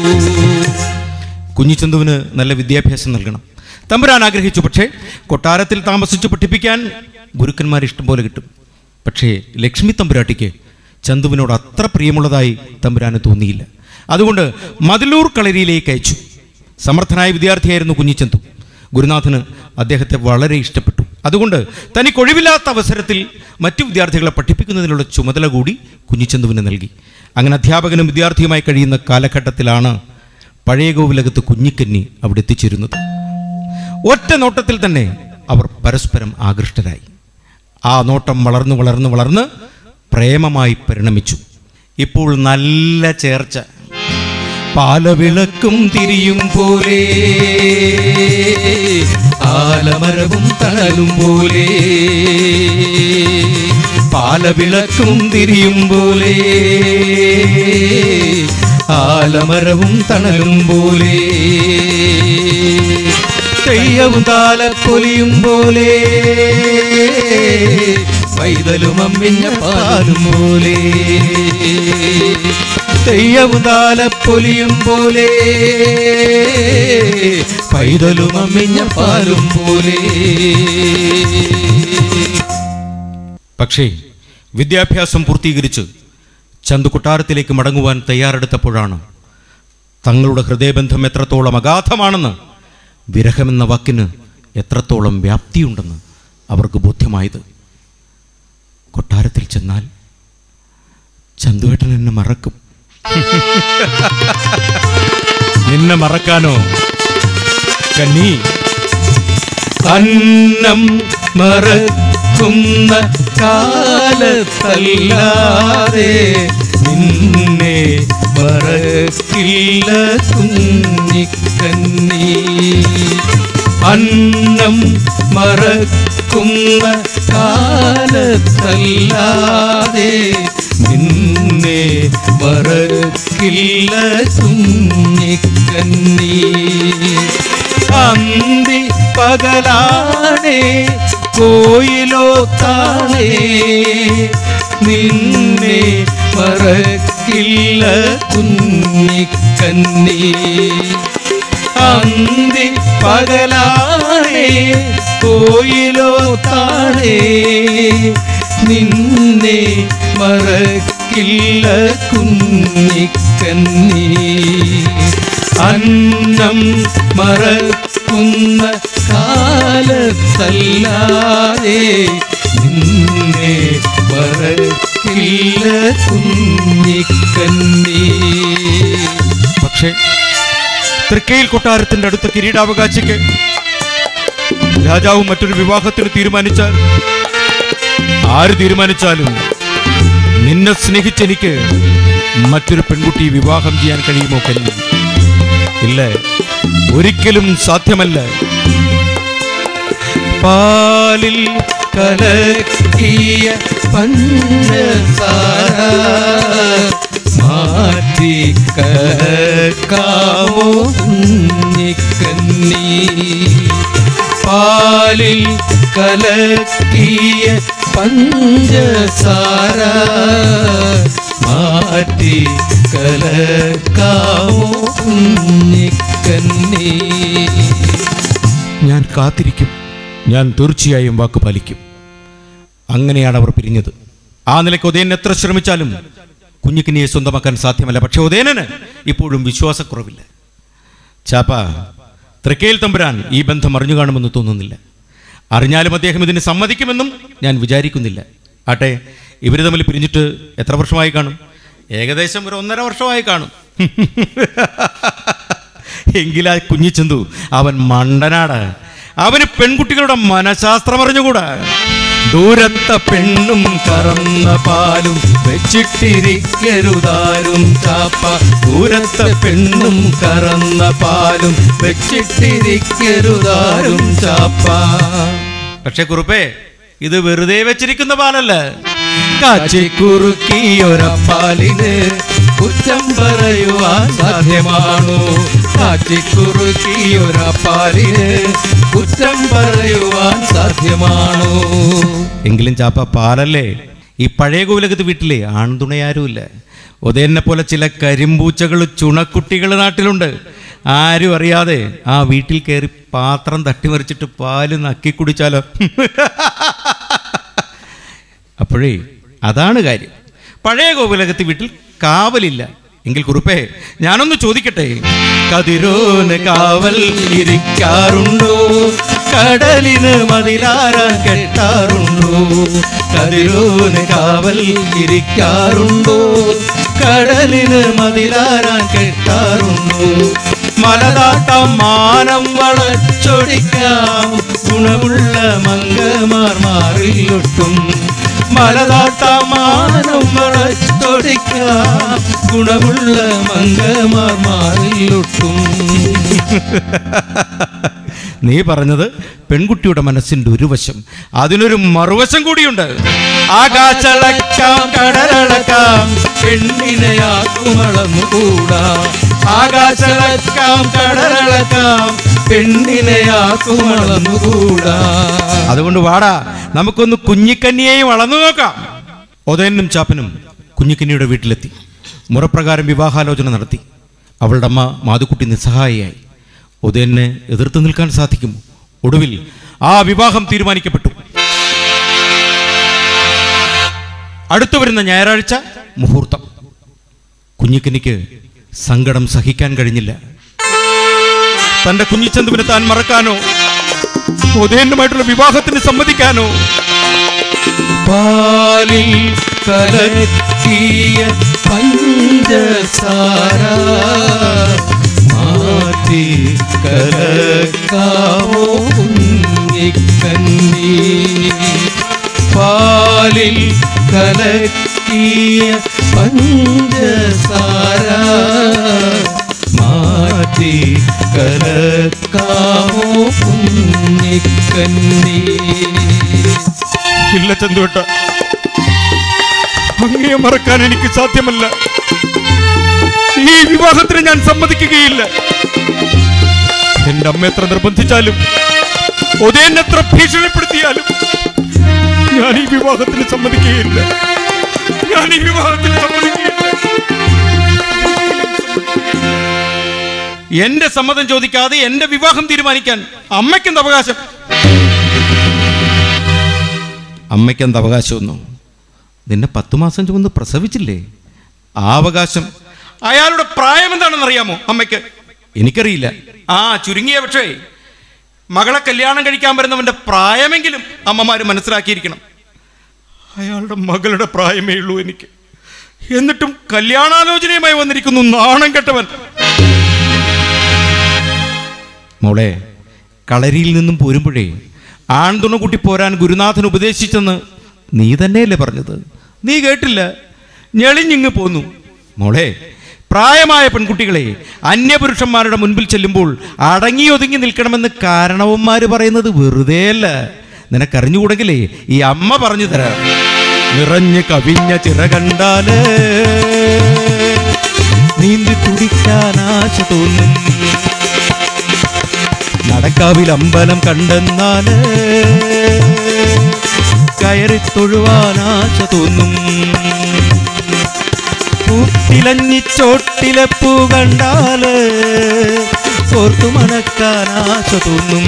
കുഞ്ഞിച്ചന്തുവിന് നല്ല വിദ്യാഭ്യാസം നൽകണം തമ്പുരാൻ ആഗ്രഹിച്ചു. പക്ഷേ കൊട്ടാരത്തിൽ താമസിച്ച് പഠിപ്പിക്കാൻ ഗുരുക്കന്മാർ ഇഷ്ടം പോലെ കിട്ടും. പക്ഷേ ലക്ഷ്മി തമ്പുരാട്ടിക്ക് ചന്തുവിനോട് അത്ര പ്രിയമുള്ളതായി തമ്പുരാന് തോന്നിയില്ല. അതുകൊണ്ട് മതിലൂർ കളരിയിലേക്ക് അയച്ചു. സമർത്ഥനായ വിദ്യാർത്ഥിയായിരുന്നു കുഞ്ഞിച്ചന്തു. ഗുരുനാഥന് അദ്ദേഹത്തെ വളരെ ഇഷ്ടപ്പെട്ടു. അതുകൊണ്ട് തനിക്കൊഴിവില്ലാത്ത അവസരത്തിൽ മറ്റു വിദ്യാർത്ഥികളെ പഠിപ്പിക്കുന്നതിനുള്ള ചുമതല കൂടി കുഞ്ഞിച്ചന്തുവിന് നൽകി. അങ്ങനെ അധ്യാപകനും വിദ്യാർത്ഥിയുമായി കഴിയുന്ന കാലഘട്ടത്തിലാണ് പഴയ കോവിലകത്ത് കുഞ്ഞിക്കന്നി അവിടെ എത്തിച്ചേരുന്നത്. ഒറ്റ നോട്ടത്തിൽ തന്നെ അവർ പരസ്പരം ആകൃഷ്ടരായി. ആ നോട്ടം വളർന്നു വളർന്നു വളർന്ന് പ്രേമമായി പരിണമിച്ചു. ഇപ്പോൾ നല്ല ചേർച്ച. പാലവിളക്കും തിരിയും പോലെ ആലമരവും തണലും പോലെ. പാലവിളക്കും തിരിയും പോലെ ആലമരവും തണലും പോലെ. തെയ്യവും താലപ്പൊലിയും പോലെ പൈതലും അമ്മിഞ്ഞ പാലും പോലെ. തെയ്യവും താലപ്പൊലിയും പോലെ പൈതലും അമ്മിഞ്ഞ പാലും പോലെ. പക്ഷേ വിദ്യാഭ്യാസം പൂർത്തീകരിച്ച് ചന്തു കൊട്ടാരത്തിലേക്ക് മടങ്ങുവാൻ തയ്യാറെടുത്തപ്പോഴാണ് തങ്ങളുടെ ഹൃദയബന്ധം എത്രത്തോളം അഗാധമാണെന്ന്, വിരഹമെന്ന വാക്കിന് എത്രത്തോളം വ്യാപ്തിയുണ്ടെന്ന് അവർക്ക് ബോധ്യമായത്. കൊട്ടാരത്തിൽ ചെന്നാൽ ചന്തുവേട്ടൻ എന്നെ മറക്കും. നിന്നെ മറക്കാനോ കന്നി? അന്നം മറക്കുന്ന കാലത്തല്ലാതെ നിന്നെ മറക്കില്ല കുഞ്ഞിക്കന്നി. അന്നം മറക്കുന്ന കാലത്തല്ലാതെ നിന്നെ മറക്കില്ല കുഞ്ഞിക്കണ്ണി. അന്തി പകലാണേ കോയിലോ താണേ നിന്നെ മറക്കില്ല കുഞ്ഞിക്കണ്ണി. അന്തി പകലാണേ കോയിലോ താണേ നിന്നെ മറക്കില്ല കുഞ്ഞിക്കണ്ണി. അന്നം മറക്കുന്ന കാലത്തല്ലാതെ നിന്നെ മറക്കില്ല കുഞ്ഞിക്കണ്ണി. പക്ഷേ തൃക്കയിൽ കൊട്ടാരത്തിന്റെ അടുത്ത കിരീടാവകാശിക്ക് രാജാവ് മറ്റൊരു വിവാഹത്തിന് തീരുമാനിച്ചാൽ, ആര് തീരുമാനിച്ചാലും നിന്നെ സ്നേഹിച്ചെനിക്ക് മറ്റൊരു പെൺകുട്ടി വിവാഹം ചെയ്യാൻ കഴിയുമോ കന്നി? ഇല്ല, ഒരിക്കലും സാധ്യമല്ല. പാലിൽ കലക്കിയ പഞ്ചസാര മാറ്റി കലക്കാമോ കുഞ്ഞിക്കണ്ണി. പാലിൽ കലക്കിയ പഞ്ചസാര മാറ്റി കലക്കാമോ കുഞ്ഞിക്കണ്ണി. ഞാൻ കാത്തിരിക്കും, ഞാൻ തീർച്ചയായും വാക്ക് പാലിക്കും. അങ്ങനെയാണ് അവർ പിരിഞ്ഞത്. ആ നിലയ്ക്ക് ഉദയൻ എത്ര ശ്രമിച്ചാലും കുഞ്ഞിക്കണ്ണിയെ സ്വന്തമാക്കാൻ സാധ്യമല്ല. പക്ഷെ ഉദയനന് ഇപ്പോഴും വിശ്വാസക്കുറവില്ല. ചാപ്പ, തൃക്കയിൽ തമ്പുരാൻ ഈ ബന്ധം അറിഞ്ഞു കാണുമെന്ന് തോന്നുന്നില്ല. അറിഞ്ഞാലും അദ്ദേഹം ഇതിന് സമ്മതിക്കുമെന്നും ഞാൻ വിചാരിക്കുന്നില്ല. ആട്ടെ, ഇവർ തമ്മിൽ പിരിഞ്ഞിട്ട് എത്ര വർഷമായി കാണും? ഏകദേശം ഒരു 1.5 വർഷമായി കാണും. എങ്കിലാ കുഞ്ഞിച്ചന്തു അവൻ മണ്ടനാട്. അവന് പെൺകുട്ടികളുടെ മനഃശാസ്ത്രം അറിഞ്ഞുകൂടാ. ദൂരത്ത പെണ്ണും കറന്ന പാലും വെച്ചിട്ടിരിക്കരുതാരും ചാപ്പ. ദൂരത്ത പെണ്ണും കറന്ന പാലും വെച്ചിട്ടിരിക്കരുതാരും ചാപ്പ. പക്ഷെ കുറുപ്പേ, ഇത് വെറുതെ വെച്ചിരിക്കുന്ന പാലല്ല. കാച്ചിക്കുറുക്കിയൊരപ്പാലിന് കുറ്റം പറയുവാൻ സാധ്യമാണോ? കാച്ചിക്കുറുക്കിയൊരപ്പാലിന് കുറ്റം പറയുവാൻ സാധ്യമാണോ? എങ്കിലും ചാപ്പ പാലല്ലേ. ഈ പഴയ കോവിലകത്ത് വീട്ടിലെ ആൺതുണയാരുമില്ല. ഉദയനെ പോലെ ചില കരിമ്പൂച്ചകൾ, ചുണക്കുട്ടികൾ നാട്ടിലുണ്ട്. ആരും അറിയാതെ ആ വീട്ടിൽ കയറി പാത്രം തട്ടിമറിച്ചിട്ട് പാല് നക്കി കുടിച്ചാലോ? അപ്പോഴേ അതാണ് കാര്യം. പഴയ കോവിലകത്ത് വീട്ടിൽ കാവലില്ല. എങ്കിൽ കുറുപ്പേ, ഞാനൊന്ന് ചോദിക്കട്ടെ, കതിരോന് കാവൽ ഇരിക്കാറുണ്ടോ? കടലിന് മതിലാരാൻ കെട്ടാറുണ്ടോ? കതിരോന് കാവൽ ഇരിക്കാറുണ്ടോ? കടലിന് മതിലാരാൻ കെട്ടാറുണ്ടോ? മലതാട്ടം മാനം വളച്ചൊടിക്കാം ഗുണമുള്ള മംഗമാർ മാറിലൊട്ടും. മലതാട്ടമാനം വളച്ചൊടിക്കാം ഗുണമുള്ള മംഗമാർ മാറിലൊട്ടും. നീ പറഞ്ഞത് പെൺകുട്ടിയുടെ മനസ്സിൻ്റെ ഒരു വശം. അതിനൊരു മറുവശം കൂടിയുണ്ട്. ആകാശളക്കാം കടലളക്കാം പെണ്ണിനെയാക്കുമളന്നുകൂടാ. ആകാശളക്കാം കടലളക്കാം പെണ്ണിനെയാക്കുമളന്നുകൂടാ. അതുകൊണ്ട് വാടാ, നമുക്കൊന്ന് കുഞ്ഞിക്കന്നിയെയും അളന്നു നോക്കാം. ഉദയനും ചാപ്പനും കുഞ്ഞിക്കന്നിയുടെ വീട്ടിലെത്തി. മുറപ്രകാരം വിവാഹാലോചന നടത്തി. അവളുടെ അമ്മ മാതുക്കുട്ടി നിസ്സഹായിയായി. ഉദയനെ എതിർത്ത് നിൽക്കാൻ സാധിക്കുമോ? ഒടുവിൽ ആ വിവാഹം തീരുമാനിക്കപ്പെട്ടു. അടുത്തു വരുന്ന ഞായറാഴ്ച മുഹൂർത്തം. കുഞ്ഞിക്കന്നിക്ക് സങ്കടം സഹിക്കാൻ കഴിഞ്ഞില്ല. തന്റെ കുഞ്ഞിച്ചന്തുവിനെ താൻ മറക്കാനോ ഉദയനുമായിട്ടുള്ള വിവാഹത്തിന് സമ്മതിക്കാനോ? പാലിൽ കലക്കിയ പഞ്ചസാര മാറ്റി കലക്കാമോ കുഞ്ഞിക്കണ്ണി. പാലിൽ കലക്കിയ പഞ്ചസാര മാറ്റി കലക്കാമോ കുഞ്ഞിക്കണ്ണി. കന്നി. ഇല്ല ചന്തുവേട്ട, അങ്ങയെ മറക്കാൻ എനിക്ക് സാധ്യമല്ല. ഈ വിവാഹത്തിന് ഞാൻ സമ്മതിക്കുകയില്ല. എന്റെ അമ്മ എത്ര നിർബന്ധിച്ചാലും ഒതേന്നെത്ര ഭീഷണിപ്പെടുത്തിയാലും ഞാൻ ഈ വിവാഹത്തിന് സമ്മതിക്കുകയില്ല. ഞാൻ ഈ വിവാഹത്തിന് സമ്മതിക്കുകയില്ല. എന്റെ സമ്മതം ചോദിക്കാതെ എന്റെ വിവാഹം തീരുമാനിക്കാൻ അമ്മയ്ക്കെന്ത് അവകാശം? അമ്മയ്ക്കെന്ത് അവകാശമൊന്നും? നിന്നെ 10 മാസം ചുമന്ന് പ്രസവിച്ചില്ലേ? ആ അവകാശം. അയാളുടെ പ്രായം എന്താണെന്ന് അറിയാമോ അമ്മയ്ക്ക്? എനിക്കറിയില്ല. ചുരുങ്ങിയ പക്ഷേ മകളെ കല്യാണം കഴിക്കാൻ വരുന്നവന്റെ പ്രായമെങ്കിലും അമ്മമാര് മനസ്സിലാക്കിയിരിക്കണം. അയാളുടെ മകളുടെ പ്രായമേ ഉള്ളൂ എനിക്ക്. എന്നിട്ടും കല്യാണാലോചനയുമായി വന്നിരിക്കുന്നു നാണം കെട്ടവൻ. മോളെ, കളരിയിൽ നിന്നും പോരുമ്പോഴേ ആൺതുണ കൂട്ടി പോരാൻ ഗുരുനാഥൻ ഉപദേശിച്ചെന്ന് നീ തന്നെയല്ലേ പറഞ്ഞത്? നീ കേട്ടില്ല, ഞെളിഞ്ഞിങ്ങ് പോന്നു. മോളെ, പ്രായമായ പെൺകുട്ടികളെ അന്യപുരുഷന്മാരുടെ മുൻപിൽ ചെല്ലുമ്പോൾ അടങ്ങി ഒതുങ്ങി നിൽക്കണമെന്ന് കാരണവന്മാര് പറയുന്നത് വെറുതെയല്ല. നിനക്കറിഞ്ഞുകൂടെങ്കിലേ ഈ അമ്മ പറഞ്ഞു തരാം. നിറഞ്ഞ് കവിഞ്ഞ ചിറ കണ്ടാല് നീന്തി തുടിക്കാൻ ആശ തോന്നും. നടക്കാവിൽ അമ്പലം കണ്ടെന്നാല് കയറി തൊഴുവാൻ ആശ തോന്നും. പൂത്തിലഞ്ഞി ചോട്ടിലെ പൂ കണ്ടാല് ഓർത്തു മണക്കാൻ ആശ തോന്നും.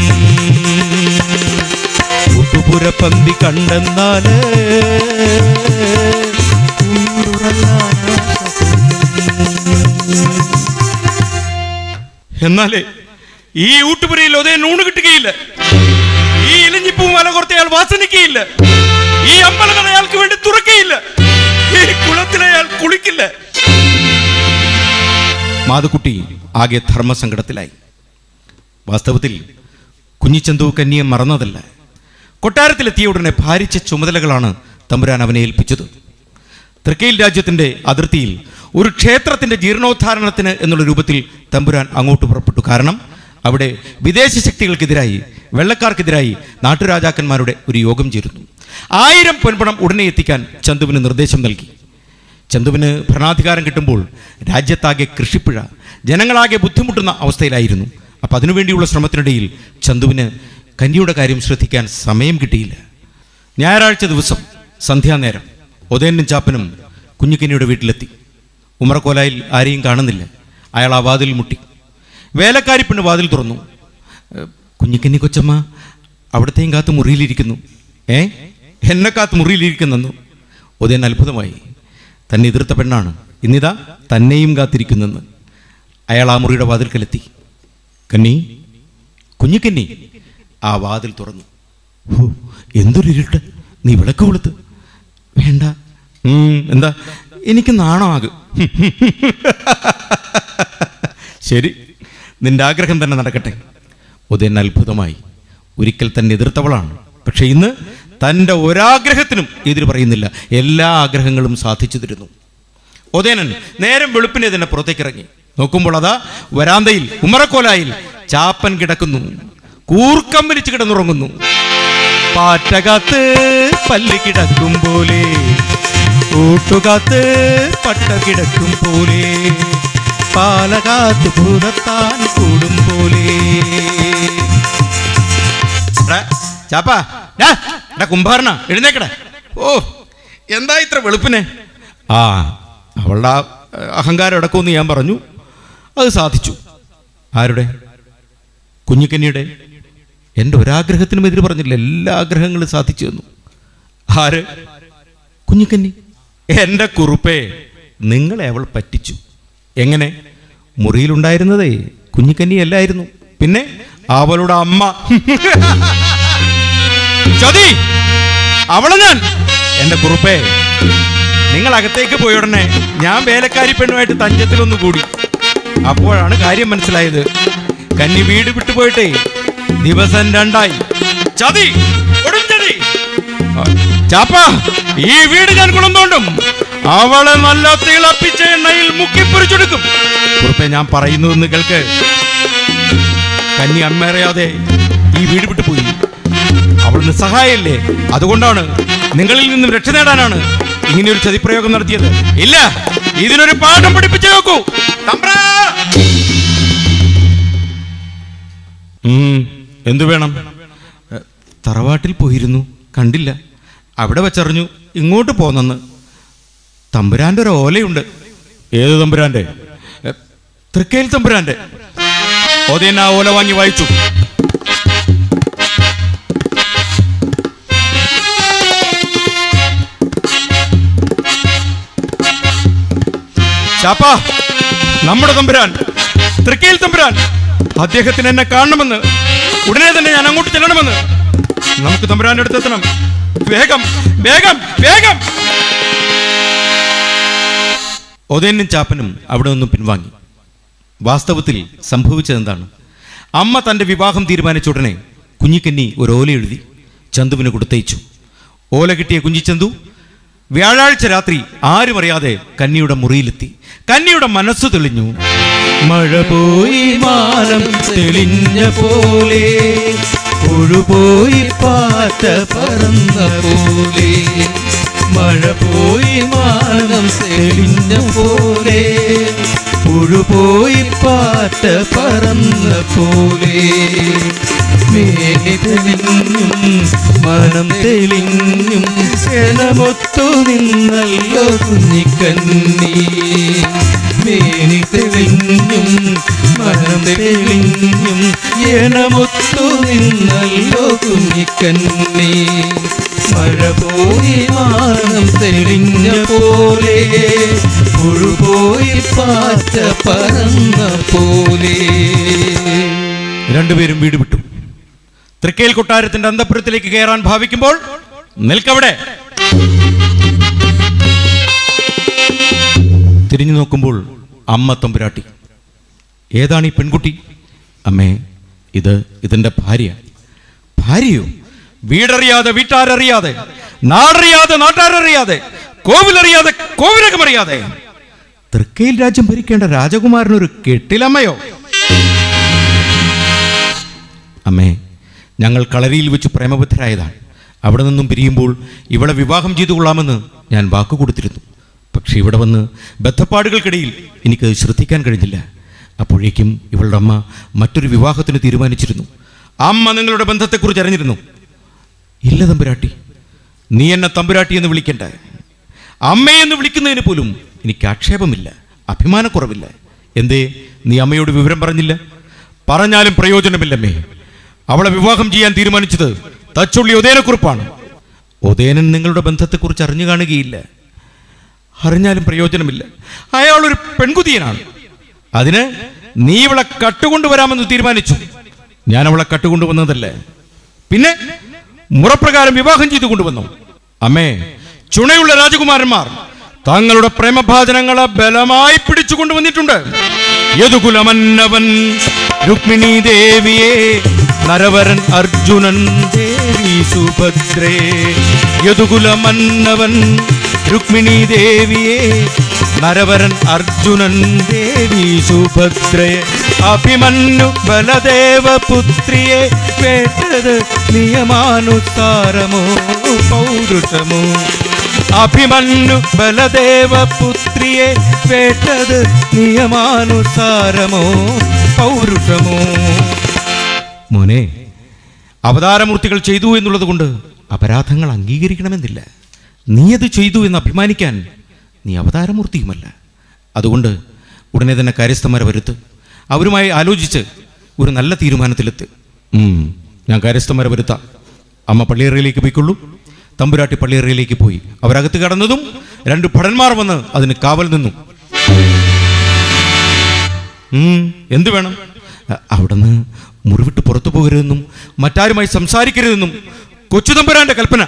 കൂട്ടുപുരപ്പന്തി കണ്ടെന്നാല് എന്നാലേ ഈ ഊട്ടുപുരയിൽ ഒതേ നൂണ് കിട്ടുകയില്ല. ഈ ഇലഞ്ഞിപ്പൂ മല കോർത്തയാൾ വാസനിക്കയില്ല. ഈ അമ്പലങ്ങൾ അയാൾക്ക് വേണ്ടി തുറക്കയില്ല. ഈ കുളത്തിൽ അയാൾ കുളിക്കില്ല. മാധുക്കുട്ടി ആകെ ധർമ്മസങ്കടത്തിലായി. വാസ്തവത്തിൽ കുഞ്ഞിച്ചന്തു കന്യെ മറന്നതല്ല. കൊട്ടാരത്തിലെത്തിയ ഉടനെ ഭാരിച്ച ചുമതലകളാണ് തമ്പുരാൻ അവനെ ഏൽപ്പിച്ചത്. തൃക്കൈൽ രാജ്യത്തിന്റെ അതിർത്തിയിൽ ഒരു ക്ഷേത്രത്തിന്റെ ജീർണോദ്ധാരണത്തിന് എന്നുള്ള രൂപത്തിൽ തമ്പുരാൻ അങ്ങോട്ട് പുറപ്പെട്ടു. കാരണം അവിടെ വിദേശ ശക്തികൾക്കെതിരായി, വെള്ളക്കാർക്കെതിരായി നാട്ടുരാജാക്കന്മാരുടെ ഒരു യോഗം ചേരുന്നു. 1000 പൊൻപണം ഉടനെ എത്തിക്കാൻ ചന്തുവിന് നിർദ്ദേശം നൽകി. ചന്തുവിന് ഭരണാധികാരം കിട്ടുമ്പോൾ രാജ്യത്താകെ കൃഷിപ്പിഴ, ജനങ്ങളാകെ ബുദ്ധിമുട്ടുന്ന അവസ്ഥയിലായിരുന്നു. അപ്പം അതിനുവേണ്ടിയുള്ള ശ്രമത്തിനിടയിൽ ചന്തുവിന് കന്യയുടെ കാര്യം ശ്രദ്ധിക്കാൻ സമയം കിട്ടിയില്ല. ഞായറാഴ്ച ദിവസം സന്ധ്യാനേരം ഒതേനും ചാപ്പനും കുഞ്ഞിക്കന്നിയുടെ വീട്ടിലെത്തി. ഉമ്മറക്കോലായിൽ ആരെയും കാണുന്നില്ല. അയാൾ ആ വാതിൽ മുട്ടി. വേലക്കാരി പെണ്ണ് വാതിൽ തുറന്നു. കുഞ്ഞിക്കന്നി കൊച്ചമ്മ അവിടത്തെയും കാത്ത് മുറിയിലിരിക്കുന്നു. എന്നെ കാത്ത് മുറിയിലിരിക്കുന്നെന്നു. ഒതേൻ അത്ഭുതമായി. തന്നെ എതിർത്ത പെണ്ണാണ് ഇന്നിതാ തന്നെയും കാത്തിരിക്കുന്നെന്ന്. അയാൾ ആ മുറിയുടെ വാതിൽക്കലെത്തി. കന്നി, കുഞ്ഞിക്കന്നി. ആ വാതിൽ തുറന്നു. എന്തൊരു ഇരുട്ട്! നീ വിളക്ക് കൊളുത്ത്. വേണ്ട. എന്താ? എനിക്ക് നാണമാകും. ശരി, നിന്റെ ആഗ്രഹം തന്നെ നടക്കട്ടെ. ഉദയൻ അത്ഭുതമായി. ഒരിക്കൽ തന്നെ എതിർത്തവളാണ്. പക്ഷെ ഇന്ന് തൻ്റെ ഒരാഗ്രഹത്തിനും എതിര് പറയുന്നില്ല. എല്ലാ ആഗ്രഹങ്ങളും സാധിച്ചു തരുന്നു. ഉദയനൻ നേരം വെളുപ്പിനെ തന്നെ പുറത്തേക്കിറങ്ങി. നോക്കുമ്പോൾ അതാ വരാന്തയിൽ ഉമ്മറക്കോലായിൽ ചാപ്പൻ കിടക്കുന്നു. കൂർക്കം വലിച്ചു കിടന്നുറങ്ങുന്നു. പാറ്റകാത്ത് പല്ല് കിടക്കും പോലെ, കൂട്ടുകാത്ത് പട്ട കിടക്കും പോലെ, പാലകാത്ത് ഭൂതത്താൻ കൂടും പോലെ. ചാപ്പാ, കുംഭാരന എഴുന്നേക്കട. ഓ, എന്താ ഇത്ര വെളുപ്പിനെ? അവളുടെ അഹങ്കാരം അടക്കുമെന്ന് ഞാൻ പറഞ്ഞു. അത് സാധിച്ചു. ആരുടെ? കുഞ്ഞിക്കന്നിയുടെ. എൻ്റെ ഒരാഗ്രഹത്തിനും എതിര് പറഞ്ഞില്ല. എല്ലാ ആഗ്രഹങ്ങളും സാധിച്ചു തന്നു. ആര്? കുഞ്ഞിക്കന്നി. എൻ്റെ കുറുപ്പേ, നിങ്ങളെ അവൾ പറ്റിച്ചു. എങ്ങനെ? മുറിയിലുണ്ടായിരുന്നതേ കുഞ്ഞിക്കന്നി അല്ലായിരുന്നു, പിന്നെ അവളുടെ അമ്മ. ചതി! അവളെ ഞാൻ. എൻ്റെ കുറുപ്പേ, നിങ്ങൾ അകത്തേക്ക് പോയ ഉടനെ ഞാൻ വേലക്കാരി പെണ്ണുമായിട്ട് തഞ്ചത്തിലൊന്നു കൂടി. അപ്പോഴാണ് കാര്യം മനസ്സിലായത്. കന്നി വീട് വിട്ടുപോയിട്ടേ ദിവസം 2 ചതി, കൊടുംചതി. ചാപ്പ, ഈ വീട് ഞാൻ കുളം തോണ്ടും. അവളെ നല്ല തിളപ്പിച്ച എണ്ണയിൽ മുക്കിപ്പൊരിച്ചെടുക്കും. കുറുപ്പേ, ഞാൻ പറയുന്നതെന്ന് കേൾക്ക്. കന്നി അമ്മയറിയാതെ ഈ വീട് വിട്ടു പോയി. അവിടുന്ന് സഹായല്ലേ. അതുകൊണ്ടാണ്, നിങ്ങളിൽ നിന്നും രക്ഷ നേടാനാണ് ഇങ്ങനെയൊരു ചതിപ്രയോഗം നടത്തിയത്. ഇല്ല, ഇതിനൊരു പാഠം പഠിപ്പിച്ചു നോക്കൂ. എന്തു വേണം? തറവാട്ടിൽ പോയിരുന്നു, കണ്ടില്ല. അവിടെ വെച്ചറിഞ്ഞു ഇങ്ങോട്ട് പോന്നെന്ന്. തമ്പുരാന്റെ ഒരു ഓലയുണ്ട്. ഏത് തമ്പുരാന്റെ? തൃക്കയിൽ തമ്പുരാന്റെ. ഓതേന ആ ഓല വാങ്ങി വായിച്ചു. ചാപ്പാ, നമ്മുടെ തമ്പുരാൻ, തൃക്കയിൽ തമ്പുരാൻ, അദ്ദേഹത്തിന് എന്നെ കാണണമെന്ന്, ഉടനെ തന്നെ ഞാൻ അങ്ങോട്ട് ചെല്ലണമെന്ന്. നമുക്ക് തമ്പുരാന്റെ അടുത്തെത്തണം. വേഗം വേഗം വേഗം. ഒതേനും ചാപ്പനും അവിടെ നിന്നും പിൻവാങ്ങി. വാസ്തവത്തിൽ സംഭവിച്ചതെന്താണ്? അമ്മ തൻ്റെ വിവാഹം തീരുമാനിച്ച ഉടനെ കുഞ്ഞിക്കന്നി ഒരു ഓല എഴുതി ചന്തുവിന് കൊടുത്തയച്ചു. ഓല കിട്ടിയ കുഞ്ഞിച്ചന്തു വ്യാഴാഴ്ച രാത്രി ആരും അറിയാതെ കന്നിയുടെ മുറിയിലെത്തി. കന്നിയുടെ മനസ്സ് തെളിഞ്ഞു. മഴ പോയി മാനം തെളിഞ്ഞ പോലെ, ഒഴുപോയി പാറ്റ പറന്ന പോലെ. മഴ പോയി മാനം തെളിഞ്ഞ പോലെ, ഒഴുപോയി പാറ്റ പറന്ന പോലെ. മേനി തെളിഞ്ഞും മനം തെളിഞ്ഞും എനമൊത്തു നിന്നല്ലോ കുഞ്ഞിക്കന്നി. മേനി തെളിഞ്ഞും മനം തെളിഞ്ഞും എനമൊത്തു നിന്നല്ലോ കുഞ്ഞിക്കന്നി. മഴ പോയി മാനം തെളിഞ്ഞ പോലെ, ഒഴുപോയി പാറ്റ പറന്ന പോലെ. രണ്ടുപേരും വീട് വിട്ടു. തൃക്കയിൽ കൊട്ടാരത്തിന്റെ അന്തഃപുരത്തിലേക്ക് കയറാൻ ഭാവിക്കുമ്പോൾ നിൽക്കവിടെ. തിരിഞ്ഞു നോക്കുമ്പോൾ അമ്മ തമ്പുരാട്ടി. ഏതാണ് ഈ പെൺകുട്ടി? അമ്മേ, ഇതെന്റെ ഭാര്യ. ഭാര്യയോ? വീടറിയാതെ വീട്ടാരറിയാതെ, നാടറിയാതെ നാട്ടാരറിയാതെ, കോവിലറിയാതെ കോവിലകമറിയാതെ തൃക്കയിൽ രാജ്യം ഭരിക്കേണ്ട രാജകുമാരനൊരു കെട്ടിലമ്മയോ? അമ്മേ, ഞങ്ങൾ കളരിയിൽ വെച്ച് പ്രേമബദ്ധരായതാണ്. അവിടെ നിന്നും പിരിയുമ്പോൾ ഇവളെ വിവാഹം ചെയ്തു കൊള്ളാമെന്ന് ഞാൻ വാക്കു കൊടുത്തിരുന്നു. പക്ഷെ ഇവിടെ വന്ന് ബദ്ധപ്പാടുകൾക്കിടയിൽ എനിക്ക് ശ്രദ്ധിക്കാൻ കഴിഞ്ഞില്ല. അപ്പോഴേക്കും ഇവളുടെ അമ്മ മറ്റൊരു വിവാഹത്തിന് തീരുമാനിച്ചിരുന്നു. അമ്മ നിങ്ങളുടെ ബന്ധത്തെക്കുറിച്ച് അറിഞ്ഞിരുന്നു? ഇല്ല തമ്പുരാട്ടി, നീ എന്നെ തമ്പുരാട്ടി എന്ന് വിളിക്കണ്ട. അമ്മയെന്ന് വിളിക്കുന്നതിന് പോലും എനിക്ക് ആക്ഷേപമില്ല, അഭിമാനക്കുറവില്ല. എന്തേ നീ അമ്മയോട് വിവരം പറഞ്ഞില്ല? പറഞ്ഞാലും പ്രയോജനമില്ലമ്മേ. അവളെ വിവാഹം ചെയ്യാൻ തീരുമാനിച്ചത് തച്ചുള്ളി ഒതേനക്കുറിപ്പാണ്. ഒതേനൻ നിങ്ങളുടെ ബന്ധത്തെക്കുറിച്ച് അറിഞ്ഞു കാണുകയില്ല. അറിഞ്ഞാലും പ്രയോജനമില്ല. അയാളൊരു പെൺകുതിയനാണ്. അതിന് നീ ഇവളെ കട്ടുകൊണ്ടുവരാമെന്ന് തീരുമാനിച്ചു. ഞാൻ അവളെ കട്ടുകൊണ്ടുവന്നതല്ലേ, പിന്നെ മുറപ്രകാരം വിവാഹം ചെയ്തു കൊണ്ടുവന്നു. അമ്മേ, ചുണയുള്ള രാജകുമാരന്മാർ തങ്ങളുടെ പ്രേമഭാജനങ്ങളെ ബലമായി പിടിച്ചു കൊണ്ടുവന്നിട്ടുണ്ട്. യദുകുലമന്നവൻ രുക്മിണി ദേവിയെ, നരവരൻ അർജുനൻ ദേവി സുഭദ്രേ. യദുകുലമന്നവൻ രുക്മിണി ദേവിയെ, നരവരൻ അർജുനൻ ദേവി സുഭദ്രയെ. അഭിമന്യു ബലദേവ പുത്രിയെ വേട്ടത് നിയമാനുസാരമോ പൗരുഷമോ? അഭിമന്യു ബലദേവ പുത്രിയെ വേട്ടത് നിയമാനുസാരമോ പൗരുഷമോ? മോനെ, അവതാരമൂർത്തികൾ ചെയ്തു എന്നുള്ളത് കൊണ്ട് അപരാധങ്ങൾ അംഗീകരിക്കണമെന്നില്ല. നീ അത് ചെയ്തു എന്ന് അഭിമാനിക്കാൻ നീ അവതാരമൂർത്തിയുമല്ല. അതുകൊണ്ട് ഉടനെ തന്നെ കാര്യസ്ഥന്മാരെ വരുത്ത്. അവരുമായി ആലോചിച്ച് ഒരു നല്ല തീരുമാനത്തിലെത്ത്. ഞാൻ കാര്യസ്ഥന്മാരെ വരുത്താം. അമ്മ പള്ളിയറയിലേക്ക് പോയിക്കൊള്ളൂ. തമ്പുരാട്ടി പള്ളിയറയിലേക്ക് പോയി. അവരകത്ത് കടന്നതും 2 ഭടന്മാർ വന്ന് അതിന് കാവൽ നിന്നു. എന്തു വേണം? അവിടുന്ന് മുറിവിട്ട് പുറത്തു പോകരുതെന്നും മറ്റാരുമായി സംസാരിക്കരുതെന്നും കൊച്ചു തമ്പുരാന്റെ കൽപ്പന.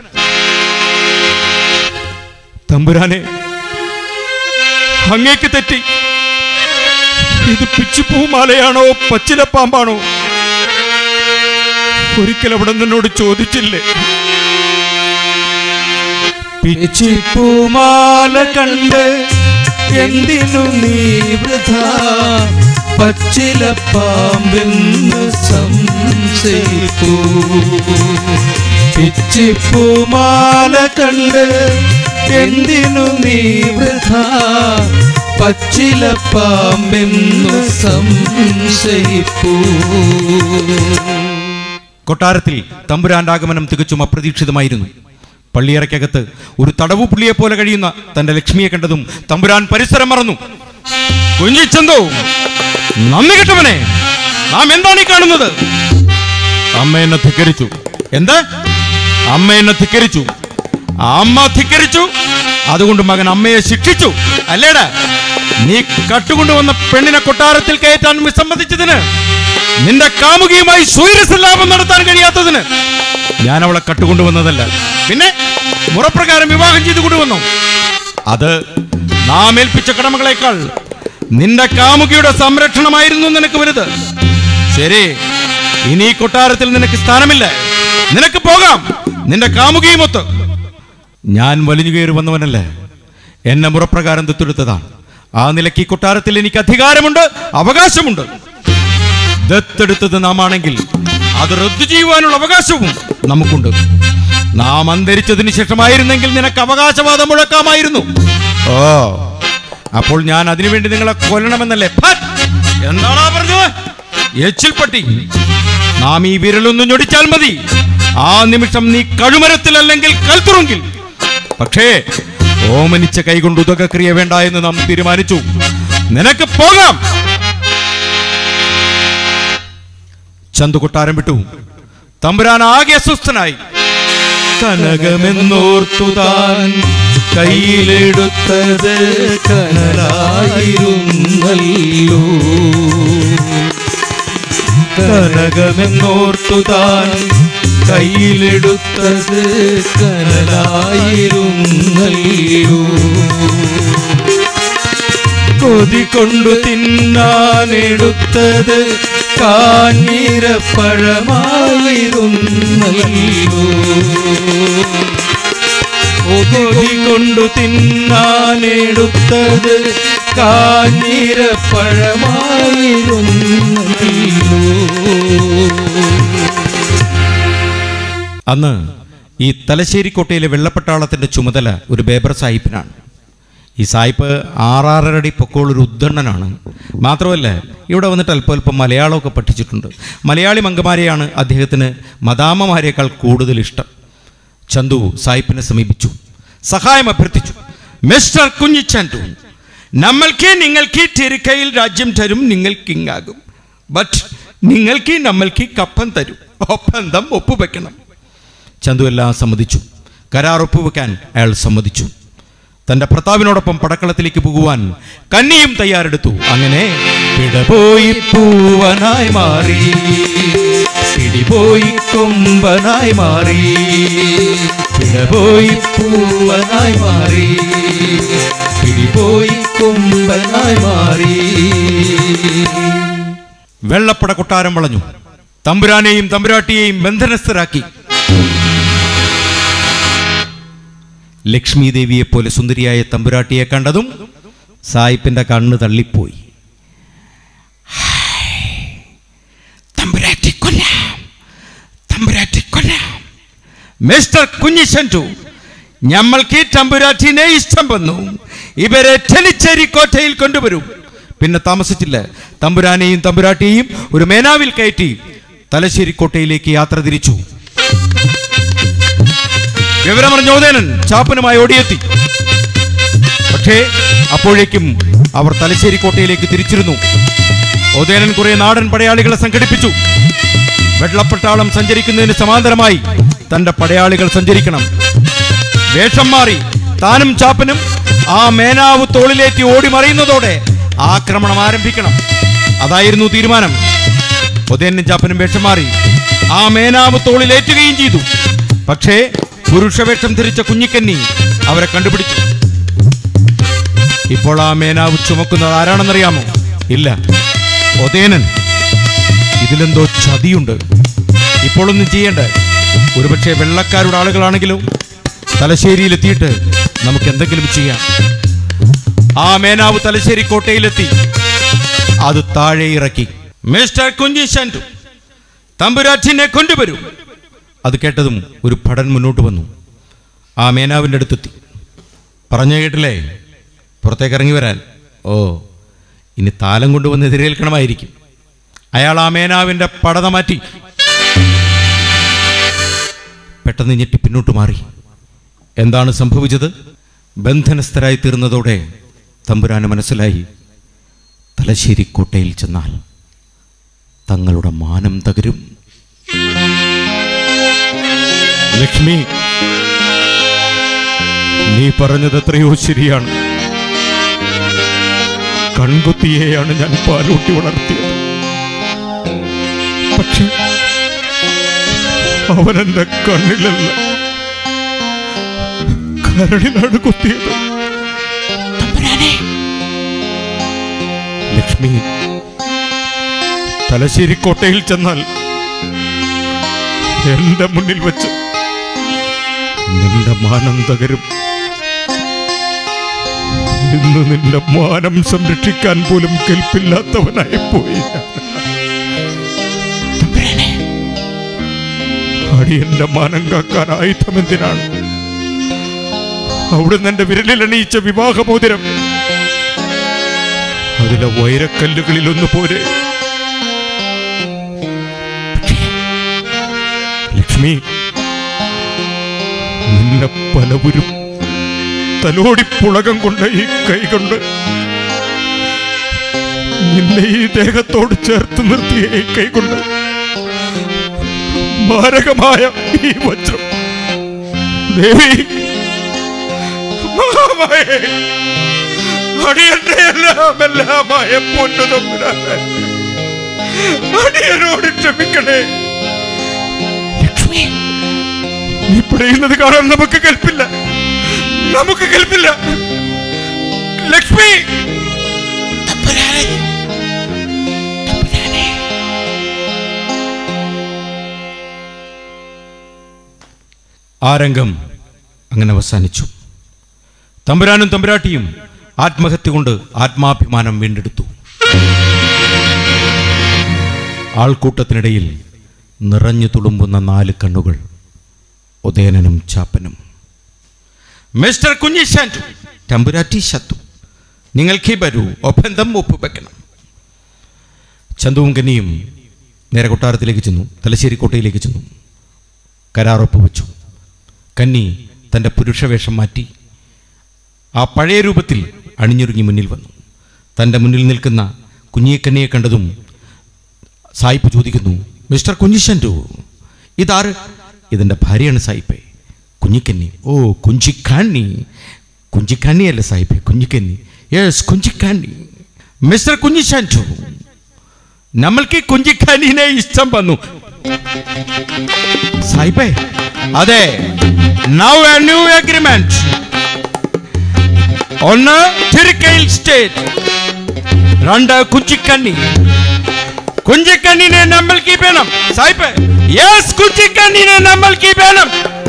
തമ്പുരാനെ, അങ്ങേക്ക് തെറ്റി. ഇത് പിച്ചിപ്പൂമാലയാണോ പച്ചിലപ്പാമ്പാണോ? ഒരിക്കൽ അവിടെ നിന്നോട് ചോദിച്ചില്ലേ? പിച്ചിപ്പൂമാല കണ്ട് എന്തിനു നീ വൃഥാ പച്ചിലപ്പാമ്പെന്ന് സംശയിപ്പൂ? പിച്ചിപ്പൂമാല കണ്ട് എന്തിനു നീ വൃഥ പച്ചിലപ്പാമ്പെന്നു സംശയിപ്പൂ. കൊട്ടാരത്തിൽ തമ്പുരാന്റെ ആഗമനം തികച്ചും അപ്രതീക്ഷിതമായിരുന്നു. പള്ളിയറയ്ക്കകത്ത് ഒരു തടവു പുള്ളിയെ പോലെ കഴിയുന്ന തന്റെ ലക്ഷ്മിയെ കണ്ടതും തമ്പുരാൻ പരിസരം മറന്നു. കുഞ്ഞിച്ചന്തോ, നന്ദി കെട്ടവനെ, നാം എന്താണ് ഈ കാണുന്നത്? അമ്മ എന്നെ ധിക്കരിച്ചു. എന്ത്? അമ്മ എന്നെ ധിക്കരിച്ചു. അമ്മ ധിക്കരിച്ചു, അതുകൊണ്ട് മകൻ അമ്മയെ ശിക്ഷിച്ചു അല്ലേടാ? നീ കട്ടുകൊണ്ടുവന്ന പെണ്ണിനെ കൊട്ടാരത്തിൽ കയറ്റാൻ വിസമ്മതിച്ചതിന്, നിന്റെ കാമുകിയുമായി സ്വൈരസല്ലാപം നടത്താൻ കഴിയാത്തതിന് ഞാൻ അവളെ കട്ടുകൊണ്ടുവന്നതല്ല, പിന്നെ മുറപ്രകാരം വിവാഹം ചെയ്തു കൊണ്ടുവന്നു. അത് നാം ഏൽപ്പിച്ച കടമകളേക്കാൾ നിന്റെ കാമുകിയുടെ സംരക്ഷണമായിരുന്നു നിനക്ക് വലുത്. ശരി, ഇനി കൊട്ടാരത്തിൽ നിനക്ക് സ്ഥാനമില്ല, നിനക്ക് പോകാം നിന്റെ കാമുകിയുമൊത്ത്. ഞാൻ വലിഞ്ഞു കയറി വന്നവനല്ല, എന്നെ മുറപ്രകാരം ദത്തെടുത്തതാണ്. ആ നിലയ്ക്ക് ഈ കൊട്ടാരത്തിൽ എനിക്ക് അധികാരമുണ്ട്, അവകാശമുണ്ട്. ദത്തെടുത്തത് നാം ആണെങ്കിൽ അത് റദ്ദു ചെയ്യുവാനുള്ള അവകാശവും നമുക്കുണ്ട്. നാം അന്തരിച്ചതിന് ശേഷമായിരുന്നെങ്കിൽ നിനക്ക് അവകാശവാദം മുഴക്കാമായിരുന്നു. ഓ, അപ്പോൾ ഞാൻ അതിനുവേണ്ടി നിങ്ങളെ കൊല്ലണമെന്നല്ലേ? എന്താണാ പറഞ്ഞത്? എച്ചിൽപ്പട്ടി, നാം ഈ വിരലൊന്ന് ഞൊടിച്ചാൽ മതി, ആ നിമിഷം നീ കഴുമരത്തിൽ അല്ലെങ്കിൽ കൽത്തുറുങ്കിൽ. പക്ഷേ ഓമനിച്ച കൈകൊണ്ട് ഉദകക്രിയ വേണ്ട എന്ന് നാം തീരുമാനിച്ചു. നിനക്ക് പോകാം. ചന്തു കൊട്ടാരം വിട്ടു. തമ്പുരാൻ ആകെ അസ്വസ്ഥനായി. കനകമെന്നോർത്തു താൻ കയ്യിലെടുത്തത് കനലായിരുന്നല്ലോ. കനകമെന്നോർത്തു താൻ കയ്യിലെടുത്തത് കനലായിരുന്നല്ലോ. കൊതി കൊണ്ടു തിന്നാനെടുത്തത് കാഞ്ഞിരപ്പഴമായിരുന്നല്ലോ. കൊതി കൊണ്ടു തിന്നാനെടുത്തത് കാഞ്ഞിരപ്പഴമായിരുന്നല്ലോ. അന്ന് ഈ തലശ്ശേരി കോട്ടയിലെ വെള്ളപ്പട്ടാളത്തിന്റെ ചുമതല ഒരു ബേബർ സാഹിബിനാണ്. ഈ സായിപ്പ് 6-6.5 അടി പൊക്കമുള്ളൊരു ഉദ്ദണ്ണനാണ്. മാത്രമല്ല ഇവിടെ വന്നിട്ട് അല്പം മലയാളമൊക്കെ പഠിച്ചിട്ടുണ്ട്. മലയാളി മംഗമാരെയാണ് അദ്ദേഹത്തിന് മദാമ്മമാരേക്കാൾ കൂടുതൽ ഇഷ്ടം. ചന്തു സായിപ്പിനെ സമീപിച്ചു, സഹായം അഭ്യർത്ഥിച്ചു. മിസ്റ്റർ കുഞ്ഞിച്ചന്തു, നമ്മൾക്ക് നിങ്ങൾക്ക് തിരുക്കയിൽ രാജ്യം തരും, നിങ്ങൾ കിങ്ങാകും. ബട്ട് നിങ്ങൾക്ക് നമ്മൾക്ക് കപ്പം തരും, ഒപ്പന്തം ഒപ്പുവെക്കണം. ചന്തു എല്ലാം സമ്മതിച്ചു. കരാർ ഒപ്പുവെക്കാൻ അയാൾ സമ്മതിച്ചു. തന്റെ ഭർത്താവിനോടൊപ്പം പടക്കളത്തിലേക്ക് പോകുവാൻ കന്നിയും തയ്യാറെടുത്തു. അങ്ങനെ പിടപോയി പൂവനായി മാറി, പിടിപോയി കൊമ്പനായി മാറി, പിടപോയി പൂവനായി മാറി, പിടിപോയി കൊമ്പനായി മാറി. വെള്ളപ്പട കൊട്ടാരം വളഞ്ഞു. തമ്പുരാനെയും തമ്പുരാട്ടിയെയും ബന്ധനസ്ഥരാക്കി. ലക്ഷ്മി ദേവിയെപ്പോലെ സുന്ദരിയായ തമ്പുരാട്ടിയെ കണ്ടതും സായിപ്പിന്റെ കണ്ണ് തള്ളിപ്പോയി. തമ്പുരാട്ടി കൊല്ലാം, തമ്പുരാട്ടി കൊല്ലാം. മിസ്റ്റർ കുഞ്ഞിശന്തു, ഞമ്മൾക്ക് തമ്പുരാട്ടിനെ ഇഷ്ടം വന്നു, ഇവരെ തെളിച്ചേരി കോട്ടയിൽ കൊണ്ടുവരും. പിന്നെ താമസിച്ചില്ല. തമ്പുരാനെയും തമ്പുരാട്ടിയെയും ഒരു മേനാവിൽ കയറ്റി തലശ്ശേരി കോട്ടയിലേക്ക് യാത്ര തിരിച്ചു. വിവരമറിഞ്ഞ ഓതേനൻ ചാപ്പനുമായി ഓടിയെത്തി. പക്ഷേ അപ്പോഴേക്കും അവർ തലശ്ശേരി കോട്ടയിലേക്ക് തിരിച്ചിരുന്നു. ഓതേനൻ കുറെ നാടൻ പടയാളികളെ സംഘടിപ്പിച്ചു. വെള്ളപ്പട്ടാളം സഞ്ചരിക്കുന്നതിന് സമാന്തരമായി തന്റെ പടയാളികൾ സഞ്ചരിക്കണം. വേഷം മാറി താനും ചാപ്പനും ആ മേനാവ് തോളിലേറ്റി ഓടി മറിയുന്നതോടെ ആക്രമണം ആരംഭിക്കണം. അതായിരുന്നു തീരുമാനം. ഒതേനും ചാപ്പനും വേഷം മാറി ആ മേനാവ് തോളിലേറ്റുകയും ചെയ്തു. പക്ഷേ പുരുഷവേഷം ധരിച്ച കുഞ്ഞിക്കന്നി അവരെ കണ്ടുപിടിച്ചു. ഇപ്പോൾ ആ മേനാവ് ചുമക്കുന്നത് ആരാണെന്നറിയാമോ? ഇല്ല, ഒതേനൻ. ഇതിലെന്തോ ചതിയുണ്ട്. ഇപ്പോഴൊന്നും ചെയ്യേണ്ട. ഒരുപക്ഷെ വെള്ളക്കാരുടെ ആളുകളാണെങ്കിലും തലശ്ശേരിയിലെത്തിയിട്ട് നമുക്ക് എന്തെങ്കിലും ചെയ്യാം. ആ മേനാവ് തലശ്ശേരി കോട്ടയിലെത്തി. അത് താഴെ ഇറക്കി. മിസ്റ്റർ കുഞ്ഞിശന്തു, തമ്പുരാട്ടിനെ കൊണ്ടുവരൂ. അത് കേട്ടതും ഒരു ഭടൻ മുന്നോട്ട് വന്നു. ആ മേനാവിൻ്റെ അടുത്തെത്തി. പറഞ്ഞു കേട്ടില്ലേ പുറത്തേക്ക് ഇറങ്ങി വരാൻ. ഓ, ഇനി താലം കൊണ്ടുവന്ന് എതിരേൽക്കണമായിരിക്കും. അയാൾ ആ മേനാവിൻ്റെ പടത മാറ്റി പെട്ടെന്ന് ഞെട്ടി പിന്നോട്ട് മാറി. എന്താണ് സംഭവിച്ചത്? ബന്ധനസ്ഥരായി തീർന്നതോടെ തമ്പുരാന് മനസ്സിലായി, തലശ്ശേരി കോട്ടയിൽ ചെന്നാൽ തങ്ങളുടെ മാനം തകരും. ലക്ഷ്മി, നീ പറഞ്ഞത് എത്രയോ ശരിയാണ്. കൺകുത്തിയെയാണ് ഞാൻ പാലൂട്ടി വളർത്തിയത്. പക്ഷെ അവനെന്റെ കണ്ണിലല്ല, കരളിലാണ് കുത്തിയത്. ലക്ഷ്മി, തലശ്ശേരി കോട്ടയിൽ ചെന്നാൽ എന്റെ മുന്നിൽ വെച്ച് നിന്റെ മാനം തകരും. ഇന്ന് നിന്റെ മാനം സംരക്ഷിക്കാൻ പോലും കെൽപ്പില്ലാത്തവനായി പോയി. അടിയന്റെ മാനം കാക്കാൻ ആയുധം എന്തിനാണ്? അവിടുന്ന് എന്റെ വിരലിലണിയിച്ച വിവാഹമോതിരം, അതിലെ വൈരക്കല്ലുകളിലൊന്നു പോരെ. ലക്ഷ്മി, നിന്നെ പലവരും തലോടിപ്പുളകം കൊണ്ട് ഈ കൈകൊണ്ട് നിന്നെ ഈ ദേഹത്തോട് ചേർത്ത് നിർത്തിയ ഈ കൈകൊണ്ട് മാരകമായ ഈ വജ്രം, ദേവി മഹാമായേ, അടിയന്റെ എല്ലാമായ പൊന്നു തമ്പുരാനെ, അടിയനോട് ക്ഷമിക്കണേ. ലക്ഷ്മി, നീ പറയുന്നത് കാണാൻ നമുക്ക് കേൾപ്പില്ല, നമുക്ക് കേൾപ്പില്ല. ലക്ഷ്മി, ആ രംഗം അങ്ങനെ അവസാനിച്ചു. തമ്പുരാനും തമ്പുരാട്ടിയും ആത്മഹത്യ കൊണ്ട് ആത്മാഭിമാനം വീണ്ടെടുത്തു. ആൾക്കൂട്ടത്തിനിടയിൽ നിറഞ്ഞു തുളുമ്പുന്ന 4 കണ്ണുകൾ, ഉദയനനും ചാപ്പനും. മിസ്റ്റർ കുഞ്ഞിശാന്തു, തമ്പുരാട്ടി ശത്രു, നിങ്ങൾക്ക് വരൂ, ഒപ്പന്തം ഒപ്പുവെക്കണം. ചന്തുവും കന്നിയും നേരെ കൊട്ടാരത്തിലേക്ക് ചെന്നു, തലശ്ശേരി കോട്ടയിലേക്ക് ചെന്നു. കരാറൊപ്പ് വെച്ചു. കന്നി തൻ്റെ പുരുഷവേഷം മാറ്റി ആ പഴയ രൂപത്തിൽ അണിഞ്ഞൊരുങ്ങി മുന്നിൽ വന്നു. തൻ്റെ മുന്നിൽ നിൽക്കുന്ന കുഞ്ഞിക്കന്നിയെ കണ്ടതും സായിപ്പ് ചോദിക്കുന്നു, മിസ്റ്റർ കുഞ്ഞിശാന്തു, ഇതാര്? ഇതെൻ്റെ ഭാര്യയാണ് സായിപ്പേ. കുഞ്ഞിക്കന്നി. ഓ, കുഞ്ചിക്കാന്നി. കുഞ്ചിക്കാന്നിയല്ല സായിപ്പേ, കുഞ്ഞിക്കന്നി. യെസ്, കുഞ്ചിക്കാന്നി. മിസ്റ്റർ കുഞ്ഞിശാന്തു, നമ്മൾക്ക് കുഞ്ചിക്കാന്നിനെ ഇഷ്ടം വന്നു. സായിപ്പേ, അതെ. Now a new agreement. ഒന്ന് തിരുക്കയിൽ സ്റ്റേറ്റ്, 2 കുഞ്ചിക്കന്നി. കുഞ്ചിക്കന്നിനെ നമ്മൾക്ക് വേണം സായിപ്പേ. യെസ്, കുഞ്ചിക്കന്നിനെ നമ്മൾക്ക് വേണം.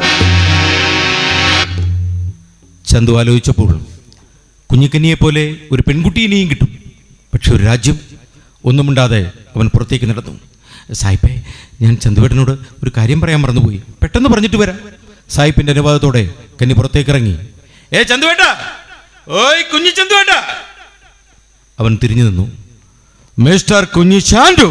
ചന്തു ആലോചിച്ചപ്പോൾ കുഞ്ഞിക്കന്നിയെ പോലെ ഒരു പെൺകുട്ടിയെയും കിട്ടും. പക്ഷെ ഒരു രാജ്യം. ഒന്നുമിണ്ടാതെ അവൻ പുറത്തേക്ക് നടന്നു. സായിപ്പേ, ഞാൻ ചന്തുവേട്ടനോട് ഒരു കാര്യം പറയാൻ മറന്നുപോയി, പെട്ടെന്ന് പറഞ്ഞിട്ട് വരാം. സായിപ്പിന്റെ അനുവാദത്തോടെ കന്നി പുറത്തേക്ക് ഇറങ്ങി. ഏ ചന്തുവേട്ട, ഓയ് കുഞ്ഞി ചന്തുവേട്ട. അവൻ തിരിഞ്ഞു നിന്നു. മിസ്റ്റർ കുഞ്ഞിശാന്തു.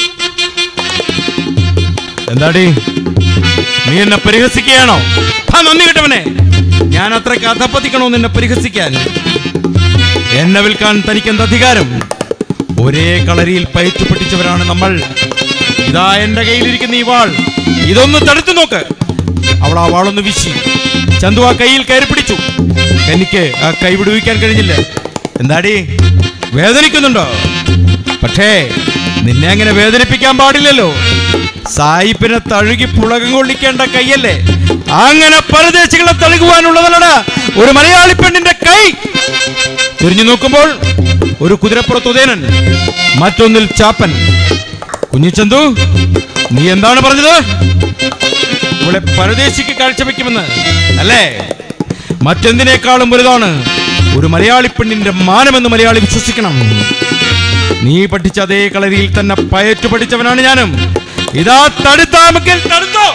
എന്താടി, നീ എന്നെ പരിഹസിക്കുകയാണോ? നന്ദി കേട്ടവനെ, ഞാൻ അത്രയ്ക്ക് അധപ്പതിക്കണോ നിന്നെ പരിഹസിക്കാൻ? എന്നെ വിൽക്കാൻ തനിക്ക് എന്ത് അധികാരം? ഒരേ കളരിയിൽ പയറ്റു പഠിച്ചവരാണ് നമ്മൾ. ഇതാ എന്റെ കയ്യിലിരിക്കുന്ന ഈ വാൾ, ഇതൊന്ന് തടുത്തു നോക്ക്. അവൾ ആ വാളൊന്ന് വീശി. ചന്തു ആ കയ്യിൽ കയറി പിടിച്ചു. എനിക്ക് ആ കൈ വിടുവിക്കാൻ കഴിഞ്ഞില്ല. എന്താടി, വേദനിക്കുന്നുണ്ടോ? പക്ഷേ നിന്നെ അങ്ങനെ വേദനിപ്പിക്കാൻ പാടില്ലല്ലോ. സായിപ്പിനെ തഴുകി പുളകം കൊള്ളിക്കേണ്ട കൈയല്ലേ. അങ്ങനെ പരദേശികളെ തഴുകുവാനുള്ളതല്ലടാ ഒരു മലയാളി പെണ്ണിന്റെ കൈ. തിരിഞ്ഞു നോക്കുമ്പോൾ ഒരു കുതിരപ്പുറത്ത് ഉദയനൻ, മറ്റൊന്നിൽ ചാപ്പൻ. കുഞ്ഞിച്ചന്തു, നീ എന്താണ് പറഞ്ഞത്? ഇവിടെ പരദേശിക്ക് കാഴ്ചവെക്കുമെന്ന് അല്ലേ? മറ്റെന്തിനേക്കാളും വലുതാണ് ഒരു മലയാളി പെണ്ണിന്റെ മാനമെന്ന് മലയാളി വിശ്വസിക്കണം. നീ പഠിച്ച അതേ കളരിയിൽ തന്നെ പയറ്റു പഠിച്ചവനാണ് ഞാനും. ഇതാ തടുത്ത വേണമെങ്കിൽ നടത്തോ.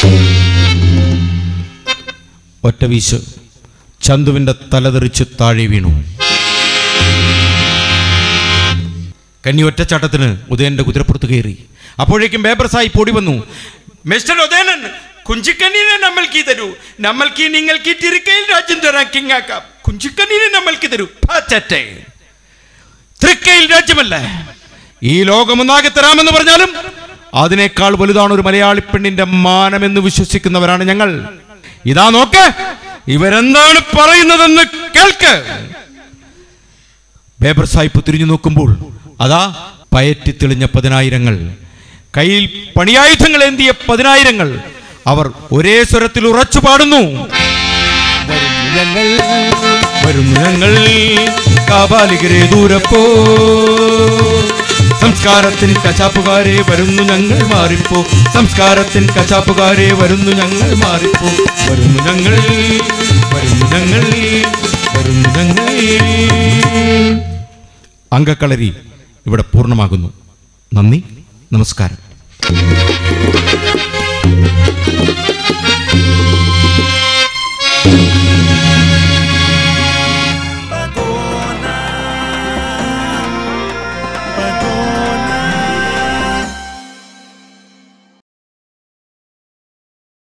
ഒറ്റ വീശ് ചന്തുവിന്റെ തലതെറിച്ച് താഴെ വീണു. കന്നി ഒറ്റച്ചാട്ടത്തിന് ഉദയന്റെ കുതിരപ്പുറത്ത് കയറി. അപ്പോഴേക്കും ബേബർ സാഹിബ് ഓടി വന്നു. മിസ്റ്റർ ഉദയനൻ, കുഞ്ചിക്കണ്ണീനെ നമ്മൾക്ക് തരൂ. നമ്മൾക്ക് നിങ്ങൾക്ക് തിരുക്കയിൽ രാജ്യം തരാൻ കിങ്ങാക്കാം. കുഞ്ചിക്കണ്ണീനെ നമ്മൾക്ക് തരൂ. തൃക്കയിൽ രാജ്യമല്ല, ഈ ലോകമൊന്നാകെ തരാമെന്ന് പറഞ്ഞാലും അതിനേക്കാൾ വലുതാണ് ഒരു മലയാളി പെണ്ണിന്റെ മാനമെന്ന് വിശ്വസിക്കുന്നവരാണ് ഞങ്ങൾ. ഇതാ നോക്ക്, ഇവരെന്താണ് പറയുന്നതെന്ന് കേൾക്ക്. ബേബർ സാഹിബ് തിരിഞ്ഞു നോക്കുമ്പോൾ അതാ പയറ്റി തെളിഞ്ഞ 10,000, കയ്യിൽ പണിയായുധങ്ങൾ ഏന്തിയ 10,000. അവർ ഒരേ സ്വരത്തിൽ ഉറച്ചു പാടുന്നു. വരുന്നു ഞങ്ങൾ കാപാലികരെ ദൂരപ്പോ, സംസ്കാരത്തിൻ കശാപ്പുകാരെ വരുന്നു ഞങ്ങൾ മാറിപ്പോ, സംസ്കാരത്തിൻ കശാപ്പുകാരെ വരുന്നു ഞങ്ങൾ മാറിപ്പോ, വരുന്നു ഞങ്ങൾ, വരുന്നു ഞങ്ങൾ, വരുന്നു ഞങ്ങൾ. അംഗക്കളരി ഇവിടെ പൂർണ്ണമാകുന്നു. നന്ദി, നമസ്കാരം.